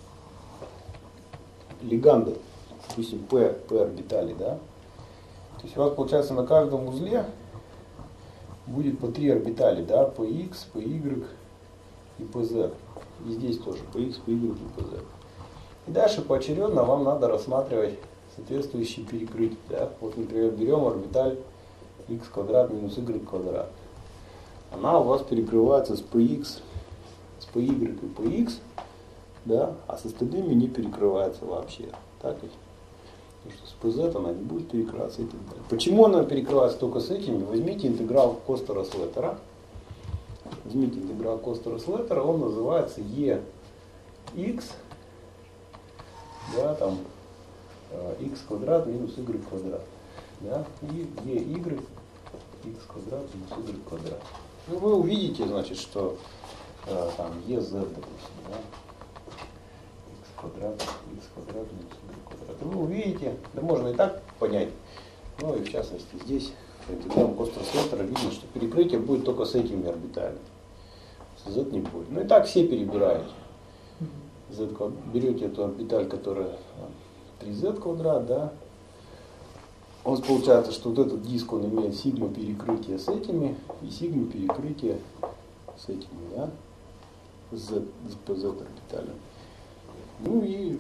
S1: лиганды, допустим, P, P орбитали, да? То есть у вас получается на каждом узле будет по три орбитали, да, Px, Py и Pz. И здесь тоже Px, Py и Pz. И дальше поочередно вам надо рассматривать соответствующие перекрытия. Да? Вот, например, берем орбиталь x квадрат минус y квадрат. Она у вас перекрывается с Px, с Py и Px, да? А с остальными не перекрывается вообще. Так ведь? Потому что с Pz она не будет перекрываться и так далее. Почему она перекрывается только с этими? Возьмите интеграл Костера-Слеттера. Возьмите интеграл Костера-Слеттера, он называется ex, да, там, x квадрат минус y квадрат. Да, и ey x квадрат минус y квадрат. Ну, вы увидите, значит, что э, там ez, допустим, да, x квадрат, x квадрат минус y квадрат. И вы увидите, да можно и так понять, ну и в частности здесь по интегралу Костера-Слеттера видно, что перекрытие будет только с этими орбиталями. С z не будет. Ну и так все перебираете. Z, берете эту орбиталь, которая три зет квадрат, да, у вас получается, что вот этот диск, он имеет сигма перекрытие с этими и сигма перекрытие с этими, да, с Z, с Z орбиталем. Ну и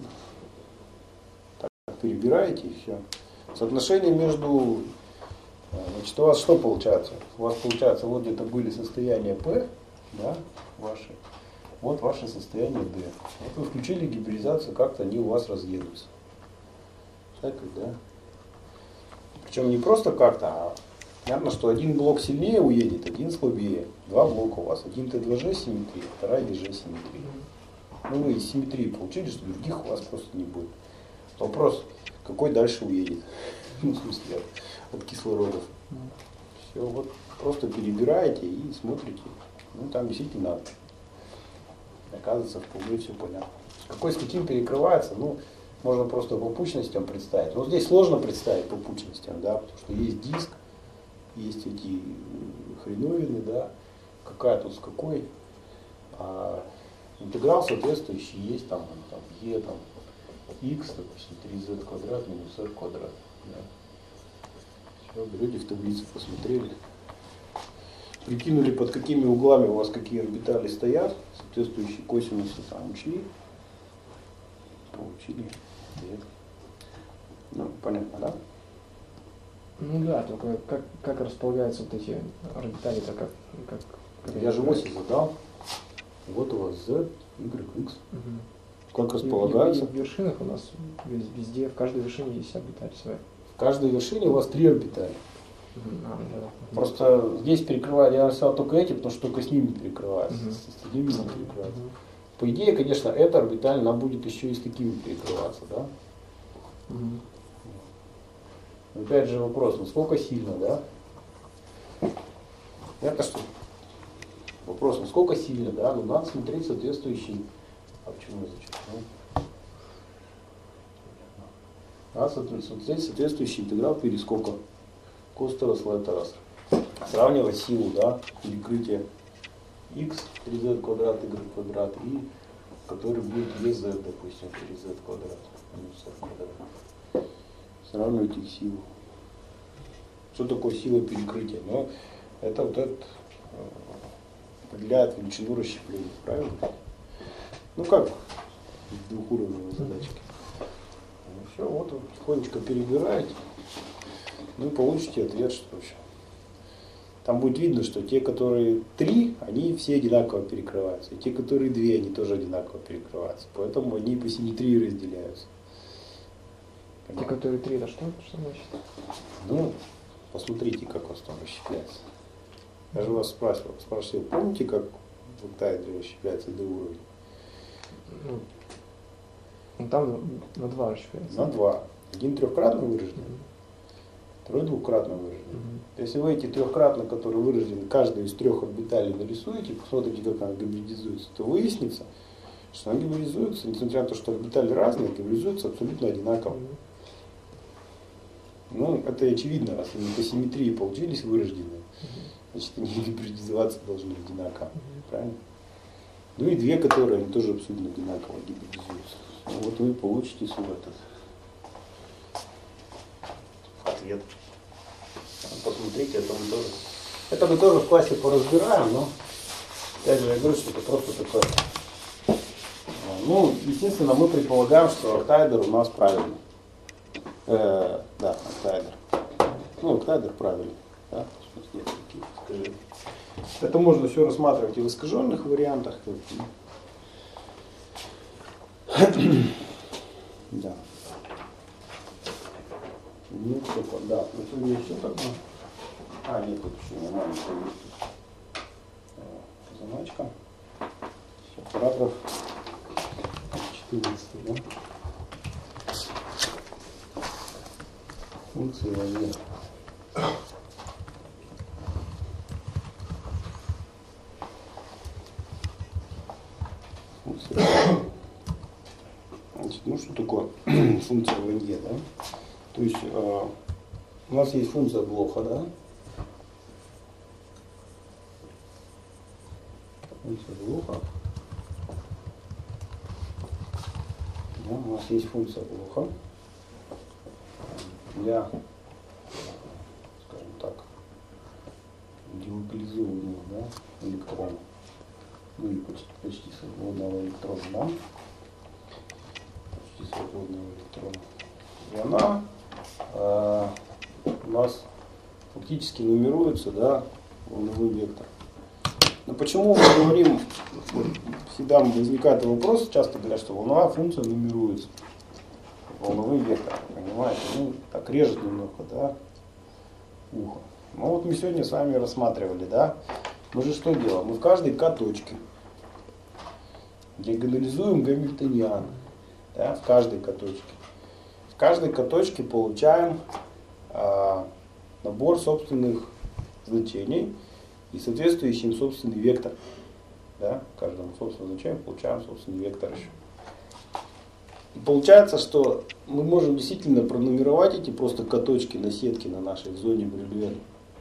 S1: так перебираете и все. Соотношение между, значит, у вас что получается? У вас получается, вот где-то были состояния P, да, ваши. Вот ваше состояние D. Вот вы включили гибридизацию, как-то они у вас разъедутся. Так ведь, да? Причем не просто как-то, а понятно, что один блок сильнее уедет, один слабее. Два блока у вас. Один Т два Ж симметрия, вторая Е Ж симметрия. Ну вы из симметрии получили, что других у вас просто не будет. Вопрос, какой дальше уедет? Ну, в смысле, от, от кислородов. Все, вот просто перебираете и смотрите. Ну, там действительно надо. Оказывается, вполне все понятно. Какой с каким перекрывается, ну, можно просто по пучностям представить. Но здесь сложно представить по пучностям, да, потому что есть диск, есть эти хреновины, да, какая тут с какой. А интеграл соответствующий есть там, там e, там, x, допустим, три зет квадрат минус r квадрат. Да. Все, берете в таблицу, посмотрели. Прикинули, под какими углами у вас какие орбитали стоят, соответствующие косинусы там учли, получили ответ. Ну, понятно, да?
S4: Ну да, только как, как располагаются вот эти орбитали, это как, как, как
S1: Я же оси задал. Вот у вас z, y, x.
S4: Угу.
S1: Как располагаются?
S4: И, и в вершинах у нас везде, в каждой вершине есть орбиталь своя.
S1: В каждой вершине у вас три орбитали.
S4: А, да.
S1: Просто здесь перекрываю, я нарисовал только эти, потому что только с ними перекрывается,
S4: Угу.
S1: с остальными не перекрывается.
S4: Угу.
S1: По идее, конечно, эта орбиталь, она будет еще и с такими перекрываться, да?
S4: Угу.
S1: Но опять же вопрос, насколько сильно, да? Это что? Вопрос, насколько сильно, да? Ну, надо смотреть соответствующий. А почему я зачем? Надо смотреть соответствующий интеграл перескока Костера-Слеттера. Сравнивать силу, да, перекрытия x, три зет квадрат, y квадрат, и который будет ez, допустим, три зет квадрат, минус r квадрат. Сравнивать их силу. Что такое сила перекрытия? Ну, это вот этот определяет величину расщепления, правильно? Ну как в двухуровневой задачке. Ну все, вот вы тихонечко перебираете, ну и получите ответ, что вообще. Там будет видно, что те, которые три, они все одинаково перекрываются. И те, которые две, они тоже одинаково перекрываются. Поэтому они по симметрии разделяются.
S4: Те, которые три, это что? Что значит?
S1: Ну, посмотрите, как у вас там расщепляется. Я же вас спрашивал, спрашивал, помните, как в октаэдре расщепляется до уровня?
S4: Ну, ну там на два расщепляется.
S1: На два. Один трехкратно выраженный, второй двухкратно выраженный.
S4: Угу.
S1: Если вы эти трехкратно, которые выражены, каждую из трех орбиталей нарисуете, посмотрите, как она гибридизуется, то выяснится, что она гибридизуется, несмотря на то, что орбитали разные, гибридизуются абсолютно одинаково. Ну, это очевидно, раз они по симметрии получились вырожденные. значит они гибридизоваться должны одинаково. Правильно? Ну и две, которые они тоже абсолютно одинаково гибридизуются. Ну, вот вы получите свой этот ответ. Посмотрите, это мы тоже. Это мы тоже в классе поразбираем, но опять же я говорю, что это просто такое. Ну, естественно, мы предполагаем, что октаэдр у нас правильный. Э, да, октаэдр. Ну, октаэдр правильный. Да? Нет таких искажений. Это можно все рассматривать и в искаженных вариантах. Да. Ну, все, да. На сегодня все тогда. А, нет, тут еще не маленькая есть. Заначка. Все, параграф четырнадцатый, да? Функции вовне. Функция. Значит, ну что такое функция вовне, да? То есть э, у нас есть функция Блоха, да? Функция Блоха. Да, у нас есть функция Блоха для, скажем так, делокализованного, да, электрона. Ну и почти, почти свободного электрона, да? Почти свободного электрона. И она э, у нас фактически нумеруется, да, волновым вектором. Но почему мы говорим, всегда возникает вопрос, часто говорят, что волновая функция нумеруется волновым вектором, понимаете? Ну, так режет немного, да, ухо. Ну вот мы сегодня с вами рассматривали, да, мы же что делаем? Мы в каждой к-точке диагонализуем гамильтониан, да, в каждой к-точке. В каждой к-точке получаем а, набор собственных значений и соответствующий им собственный вектор. Да? Каждому собственному значению получаем собственный вектор еще. И получается, что мы можем действительно пронумеровать эти просто к-точки на сетке на нашей в зоне Брюльена.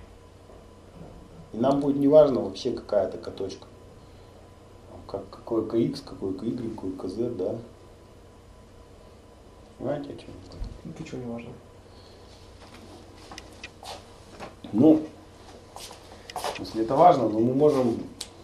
S1: И нам будет не важно вообще какая это к-точка. Как, какой kx, какой ky, какой kz, да. Понимаете, о чем?
S4: Ну, почему не важно?
S1: Ну, если это важно, но мы можем.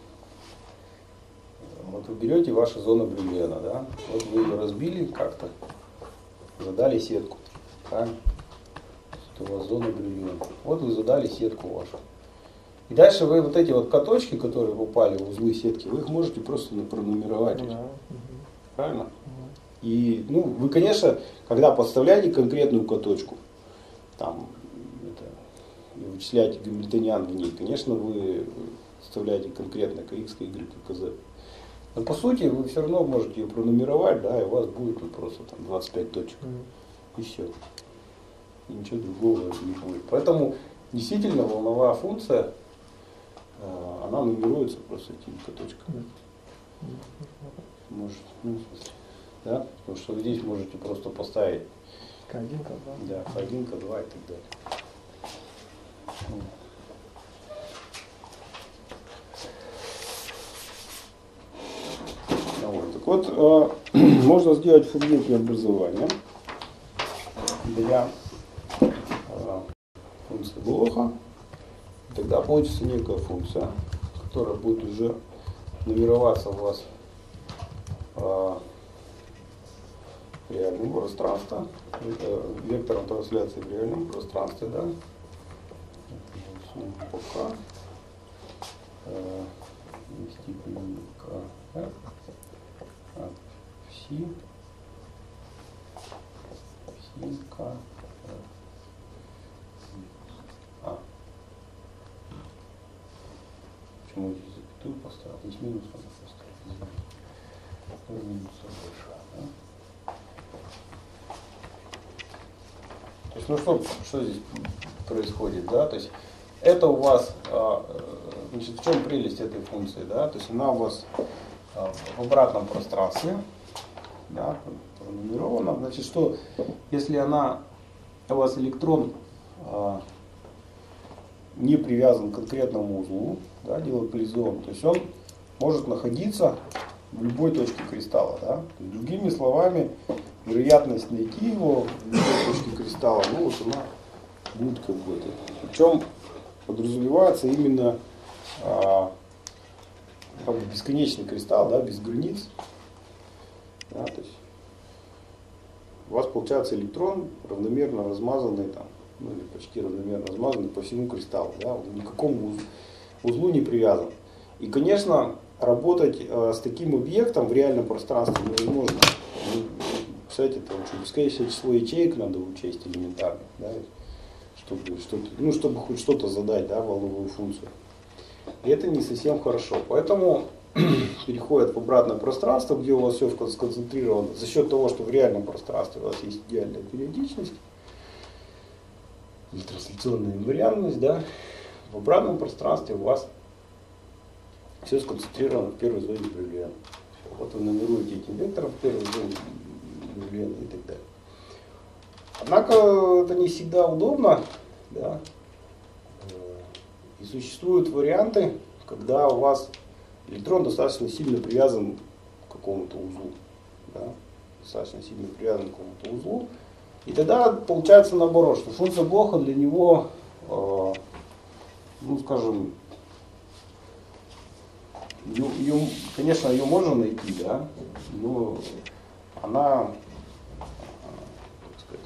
S1: Вот вы берете вашу зону Брюльена, да? Вот вы ее разбили как-то, задали сетку. Правильно? Это у вас зона Брюльена. Вот вы задали сетку вашу. И дальше вы вот эти вот к-точки, которые попали в узлы сетки, вы их можете просто пронумеровать.
S4: Ну, да.
S1: Правильно? И, ну, вы, конечно, когда подставляете конкретную к-точку, там, это, и вычисляете гамильтониан в ней, конечно, вы подставляете конкретно kx, ky, kz. Но по сути вы все равно можете ее пронумеровать, да, и у вас будет тут просто там двадцать пять точек. И все. И ничего другого не будет. Поэтому действительно волновая функция, она нумеруется просто этими к-точками. Может, ну, в смысле, да? Потому что вы здесь можете просто поставить
S4: к-один, к-два.
S1: да, к-один, к-два и так далее. Вот. Так вот, э, можно сделать Фурье преобразование для э, функции Блоха. Тогда получится некая функция, которая будет уже нумероваться у вас э, в реальном пространстве, э, вектором трансляции в реальном пространстве, да. Пока э, степень k от пси пси k а почему здесь запятую поставил? Здесь минус надо поставить. Минуса больше, да? То есть, ну что, что здесь происходит, да? То есть это у вас, значит, в чем прелесть этой функции, да? То есть она у вас в обратном пространстве, да, пронумерована. Значит, что если она у вас электрон не привязан к конкретному узлу, да, делокализован, то есть он может находиться в любой точке кристалла. Да? Другими словами, вероятность найти его в любой точке кристалла, ну вот она будет какой-то. Причем подразумевается именно а, как бы бесконечный кристалл, да, без границ. Да, то есть у вас получается электрон равномерно размазанный там, ну или почти равномерно размазанный по всему кристаллу, да, он ни к какому узлу не привязан. И, конечно, работать э, с таким объектом в реальном пространстве невозможно. Ну, кстати, там бесконечное число ячеек надо учесть элементарно, да, чтобы что-то, ну, чтобы хоть что-то задать, да, волновую функцию. И это не совсем хорошо. Поэтому переходят в обратное пространство, где у вас все сконцентрировано, за счет того, что в реальном пространстве у вас есть идеальная периодичность, или трансляционная инвариантность, да, в обратном пространстве у вас все сконцентрировано в первой зоне Бриглиана. Вот вы нумеруете этим вектором в первой зоне Бриглиана и так далее. Однако это не всегда удобно, да, и существуют варианты, когда у вас электрон достаточно сильно привязан к какому-то узлу. Да? Достаточно сильно привязан к какому-то узлу. И тогда получается наоборот, что функция Блоха для него, э, ну скажем, ее, ее, конечно, ее можно найти, да, но она, как сказать,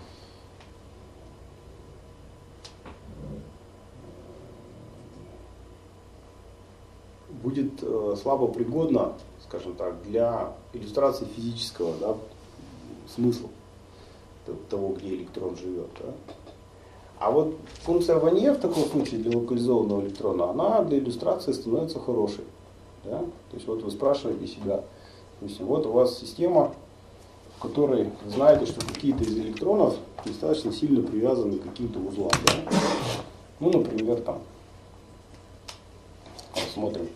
S1: будет э, слабо пригодна, скажем так, для иллюстрации физического, да, смысла того, где электрон живет. Да. А вот функция Ванье в таком случае для локализованного электрона, она для иллюстрации становится хорошей. Да. То есть вот вы спрашиваете себя, допустим, вот у вас система, в которой вы знаете, что какие-то из электронов достаточно сильно привязаны к каким-то узлам. Да. Ну, например, там, смотрим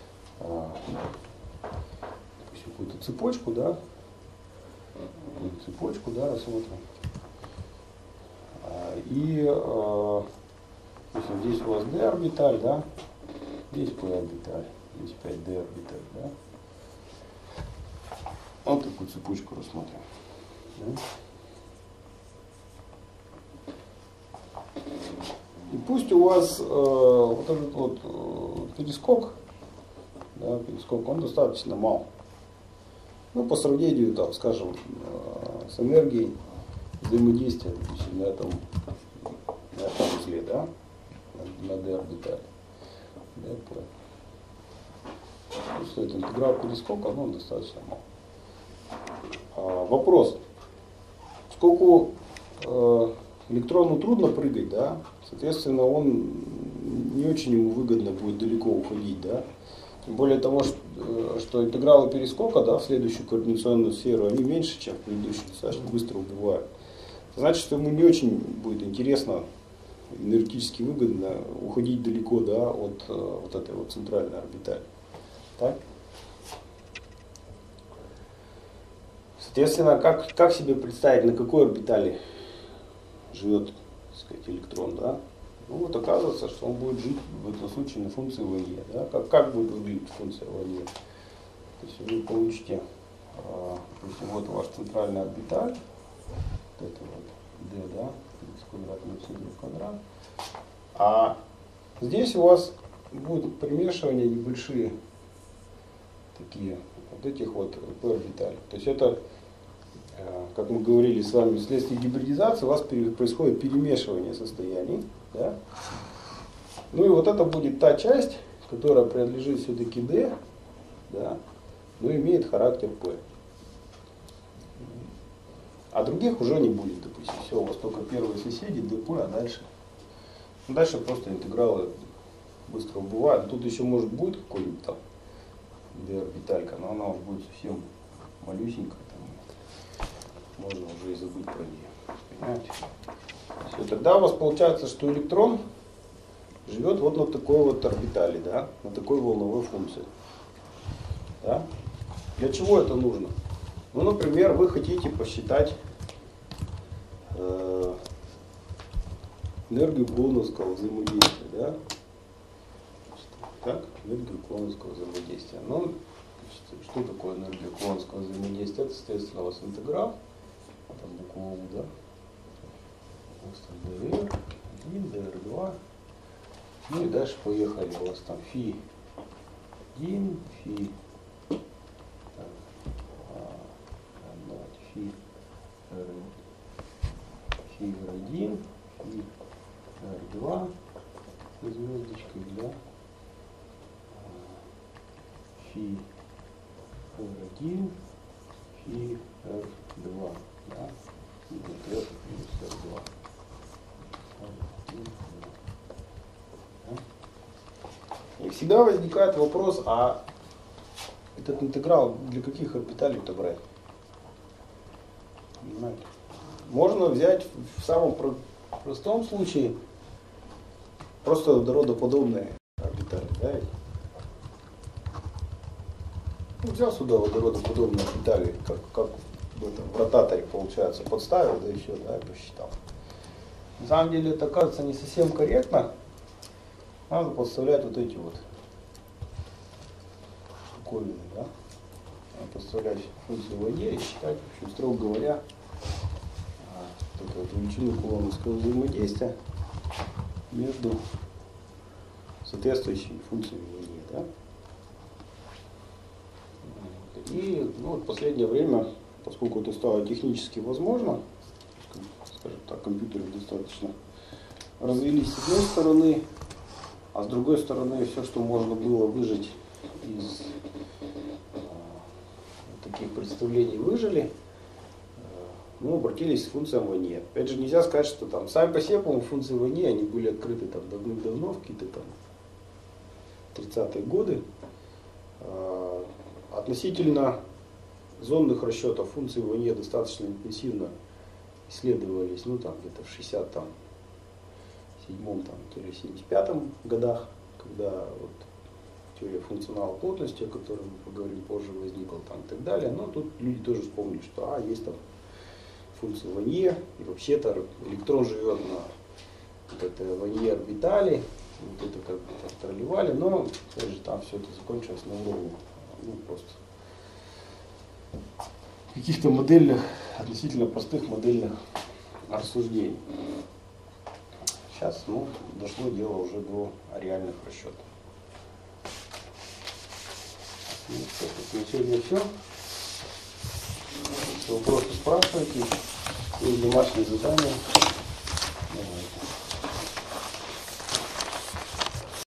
S1: какую-то цепочку, да, цепочку, да, рассмотрим. И здесь у вас d орбиталь, да, здесь p орбиталь, здесь пять d орбиталь, да. Вот такую цепочку рассмотрим. Да. И пусть у вас э, вот этот вот э, перескок, да, перескок, он достаточно мал. Ну, по сравнению, там, скажем, э, с энергией взаимодействия, допустим, на этом, на этом узле, да, на, на d орбитале. Что это интеграл перескока, ну, он достаточно мал. А, вопрос. Поскольку э, электрону трудно прыгать, да, соответственно, он не очень ему выгодно будет далеко уходить, да. Тем более того, что, что интегралы перескока, да, в следующую координационную сферу, они меньше, чем в предыдущую, достаточно быстро убывают. Это значит, что ему не очень будет интересно, энергетически выгодно уходить далеко, да, от вот этой вот центральной орбитали. Так? Соответственно, как, как себе представить, на какой орбитали живет, так сказать, электрон, да? Ну вот оказывается, что он будет жить в этом случае на функции Ванье. Да? Как, как будет выглядеть функция Ванье? То есть вы получите, допустим, вот ваш центральный орбиталь, вот это вот d, да, х квадрат минус y квадрат. А здесь у вас будут примешивания небольшие такие вот этих вот p орбиталей. То есть это, как мы говорили с вами, вследствие гибридизации у вас происходит перемешивание состояний. Да? Ну и вот это будет та часть, которая принадлежит все-таки D, да, но имеет характер P. А других уже не будет, допустим. Все, у вас только первые соседи, dp, а дальше. Ну, дальше просто интегралы быстро убывают. Тут еще может будет какой-нибудь там d-орбиталька, но она уже будет совсем малюсенькая. Там, можно уже и забыть про нее. Понимаете? Все, тогда у вас получается, что электрон живет вот на такой вот орбитали, да, на такой волновой функции. Да? Для чего это нужно? Ну, например, вы хотите посчитать э, энергию клоуновского взаимодействия, да? Так, энергию клоуновского взаимодействия. Ну, что такое энергия клоуновского взаимодействия? Это, соответственно, у вас интеграл, там буква У, да? дэ эр один, дэ эр два. Ну и дальше поехали. У вас там фи один, фи, так, а, давайте, фи эр, фи эр один, фи эр два с звездочкой, да? Фи эр один, фи эр два, да? И вот это плюс эр два. И всегда возникает вопрос, а этот интеграл для каких орбиталей-то брать? Понимаете? Можно взять в самом простом случае просто водородоподобные орбитали. Да? Ну, взял сюда водородоподобные орбитали, как, как в, этом, в ротаторе получается, подставил, да и все, да, и посчитал. На самом деле это кажется не совсем корректно. Надо подставлять вот эти вот штуковины, да? Надо подставлять функцию в воде и считать, в общем, строго говоря, вот эту вот величину кулоновского взаимодействия между соответствующими функциями в воде, да? И ну, в последнее время, поскольку это стало технически возможно, скажем так, компьютеры достаточно развились с одной стороны, а с другой стороны все, что можно было выжать из э, таких представлений, выжили, э, ну, обратились к функциям Ванье. Опять же, нельзя сказать, что там сами по себе, по-моему, функции Ванье, они были открыты там давным-давно, в какие-то там тридцатые годы. Э, относительно зонных расчетов функций Ванье достаточно интенсивно исследовались, ну там где-то в шестьдесят седьмом там, семьдесят пятом годах, когда вот теория функционала плотности, о которой мы поговорим позже, возникла там и так далее. Но тут люди тоже вспомнили, что а, есть там функция Ванье, и вообще-то электрон живет на вот этой Ванье орбитали, вот это как бы так тролливали, но опять же, там все это закончилось на уровне, ну просто каких-то модельных, относительно простых модельных рассуждений. Сейчас ну, дошло дело уже до реальных расчетов. Ну, на сегодня все. Если вопросы спрашивайте, или домашние задания. Давайте.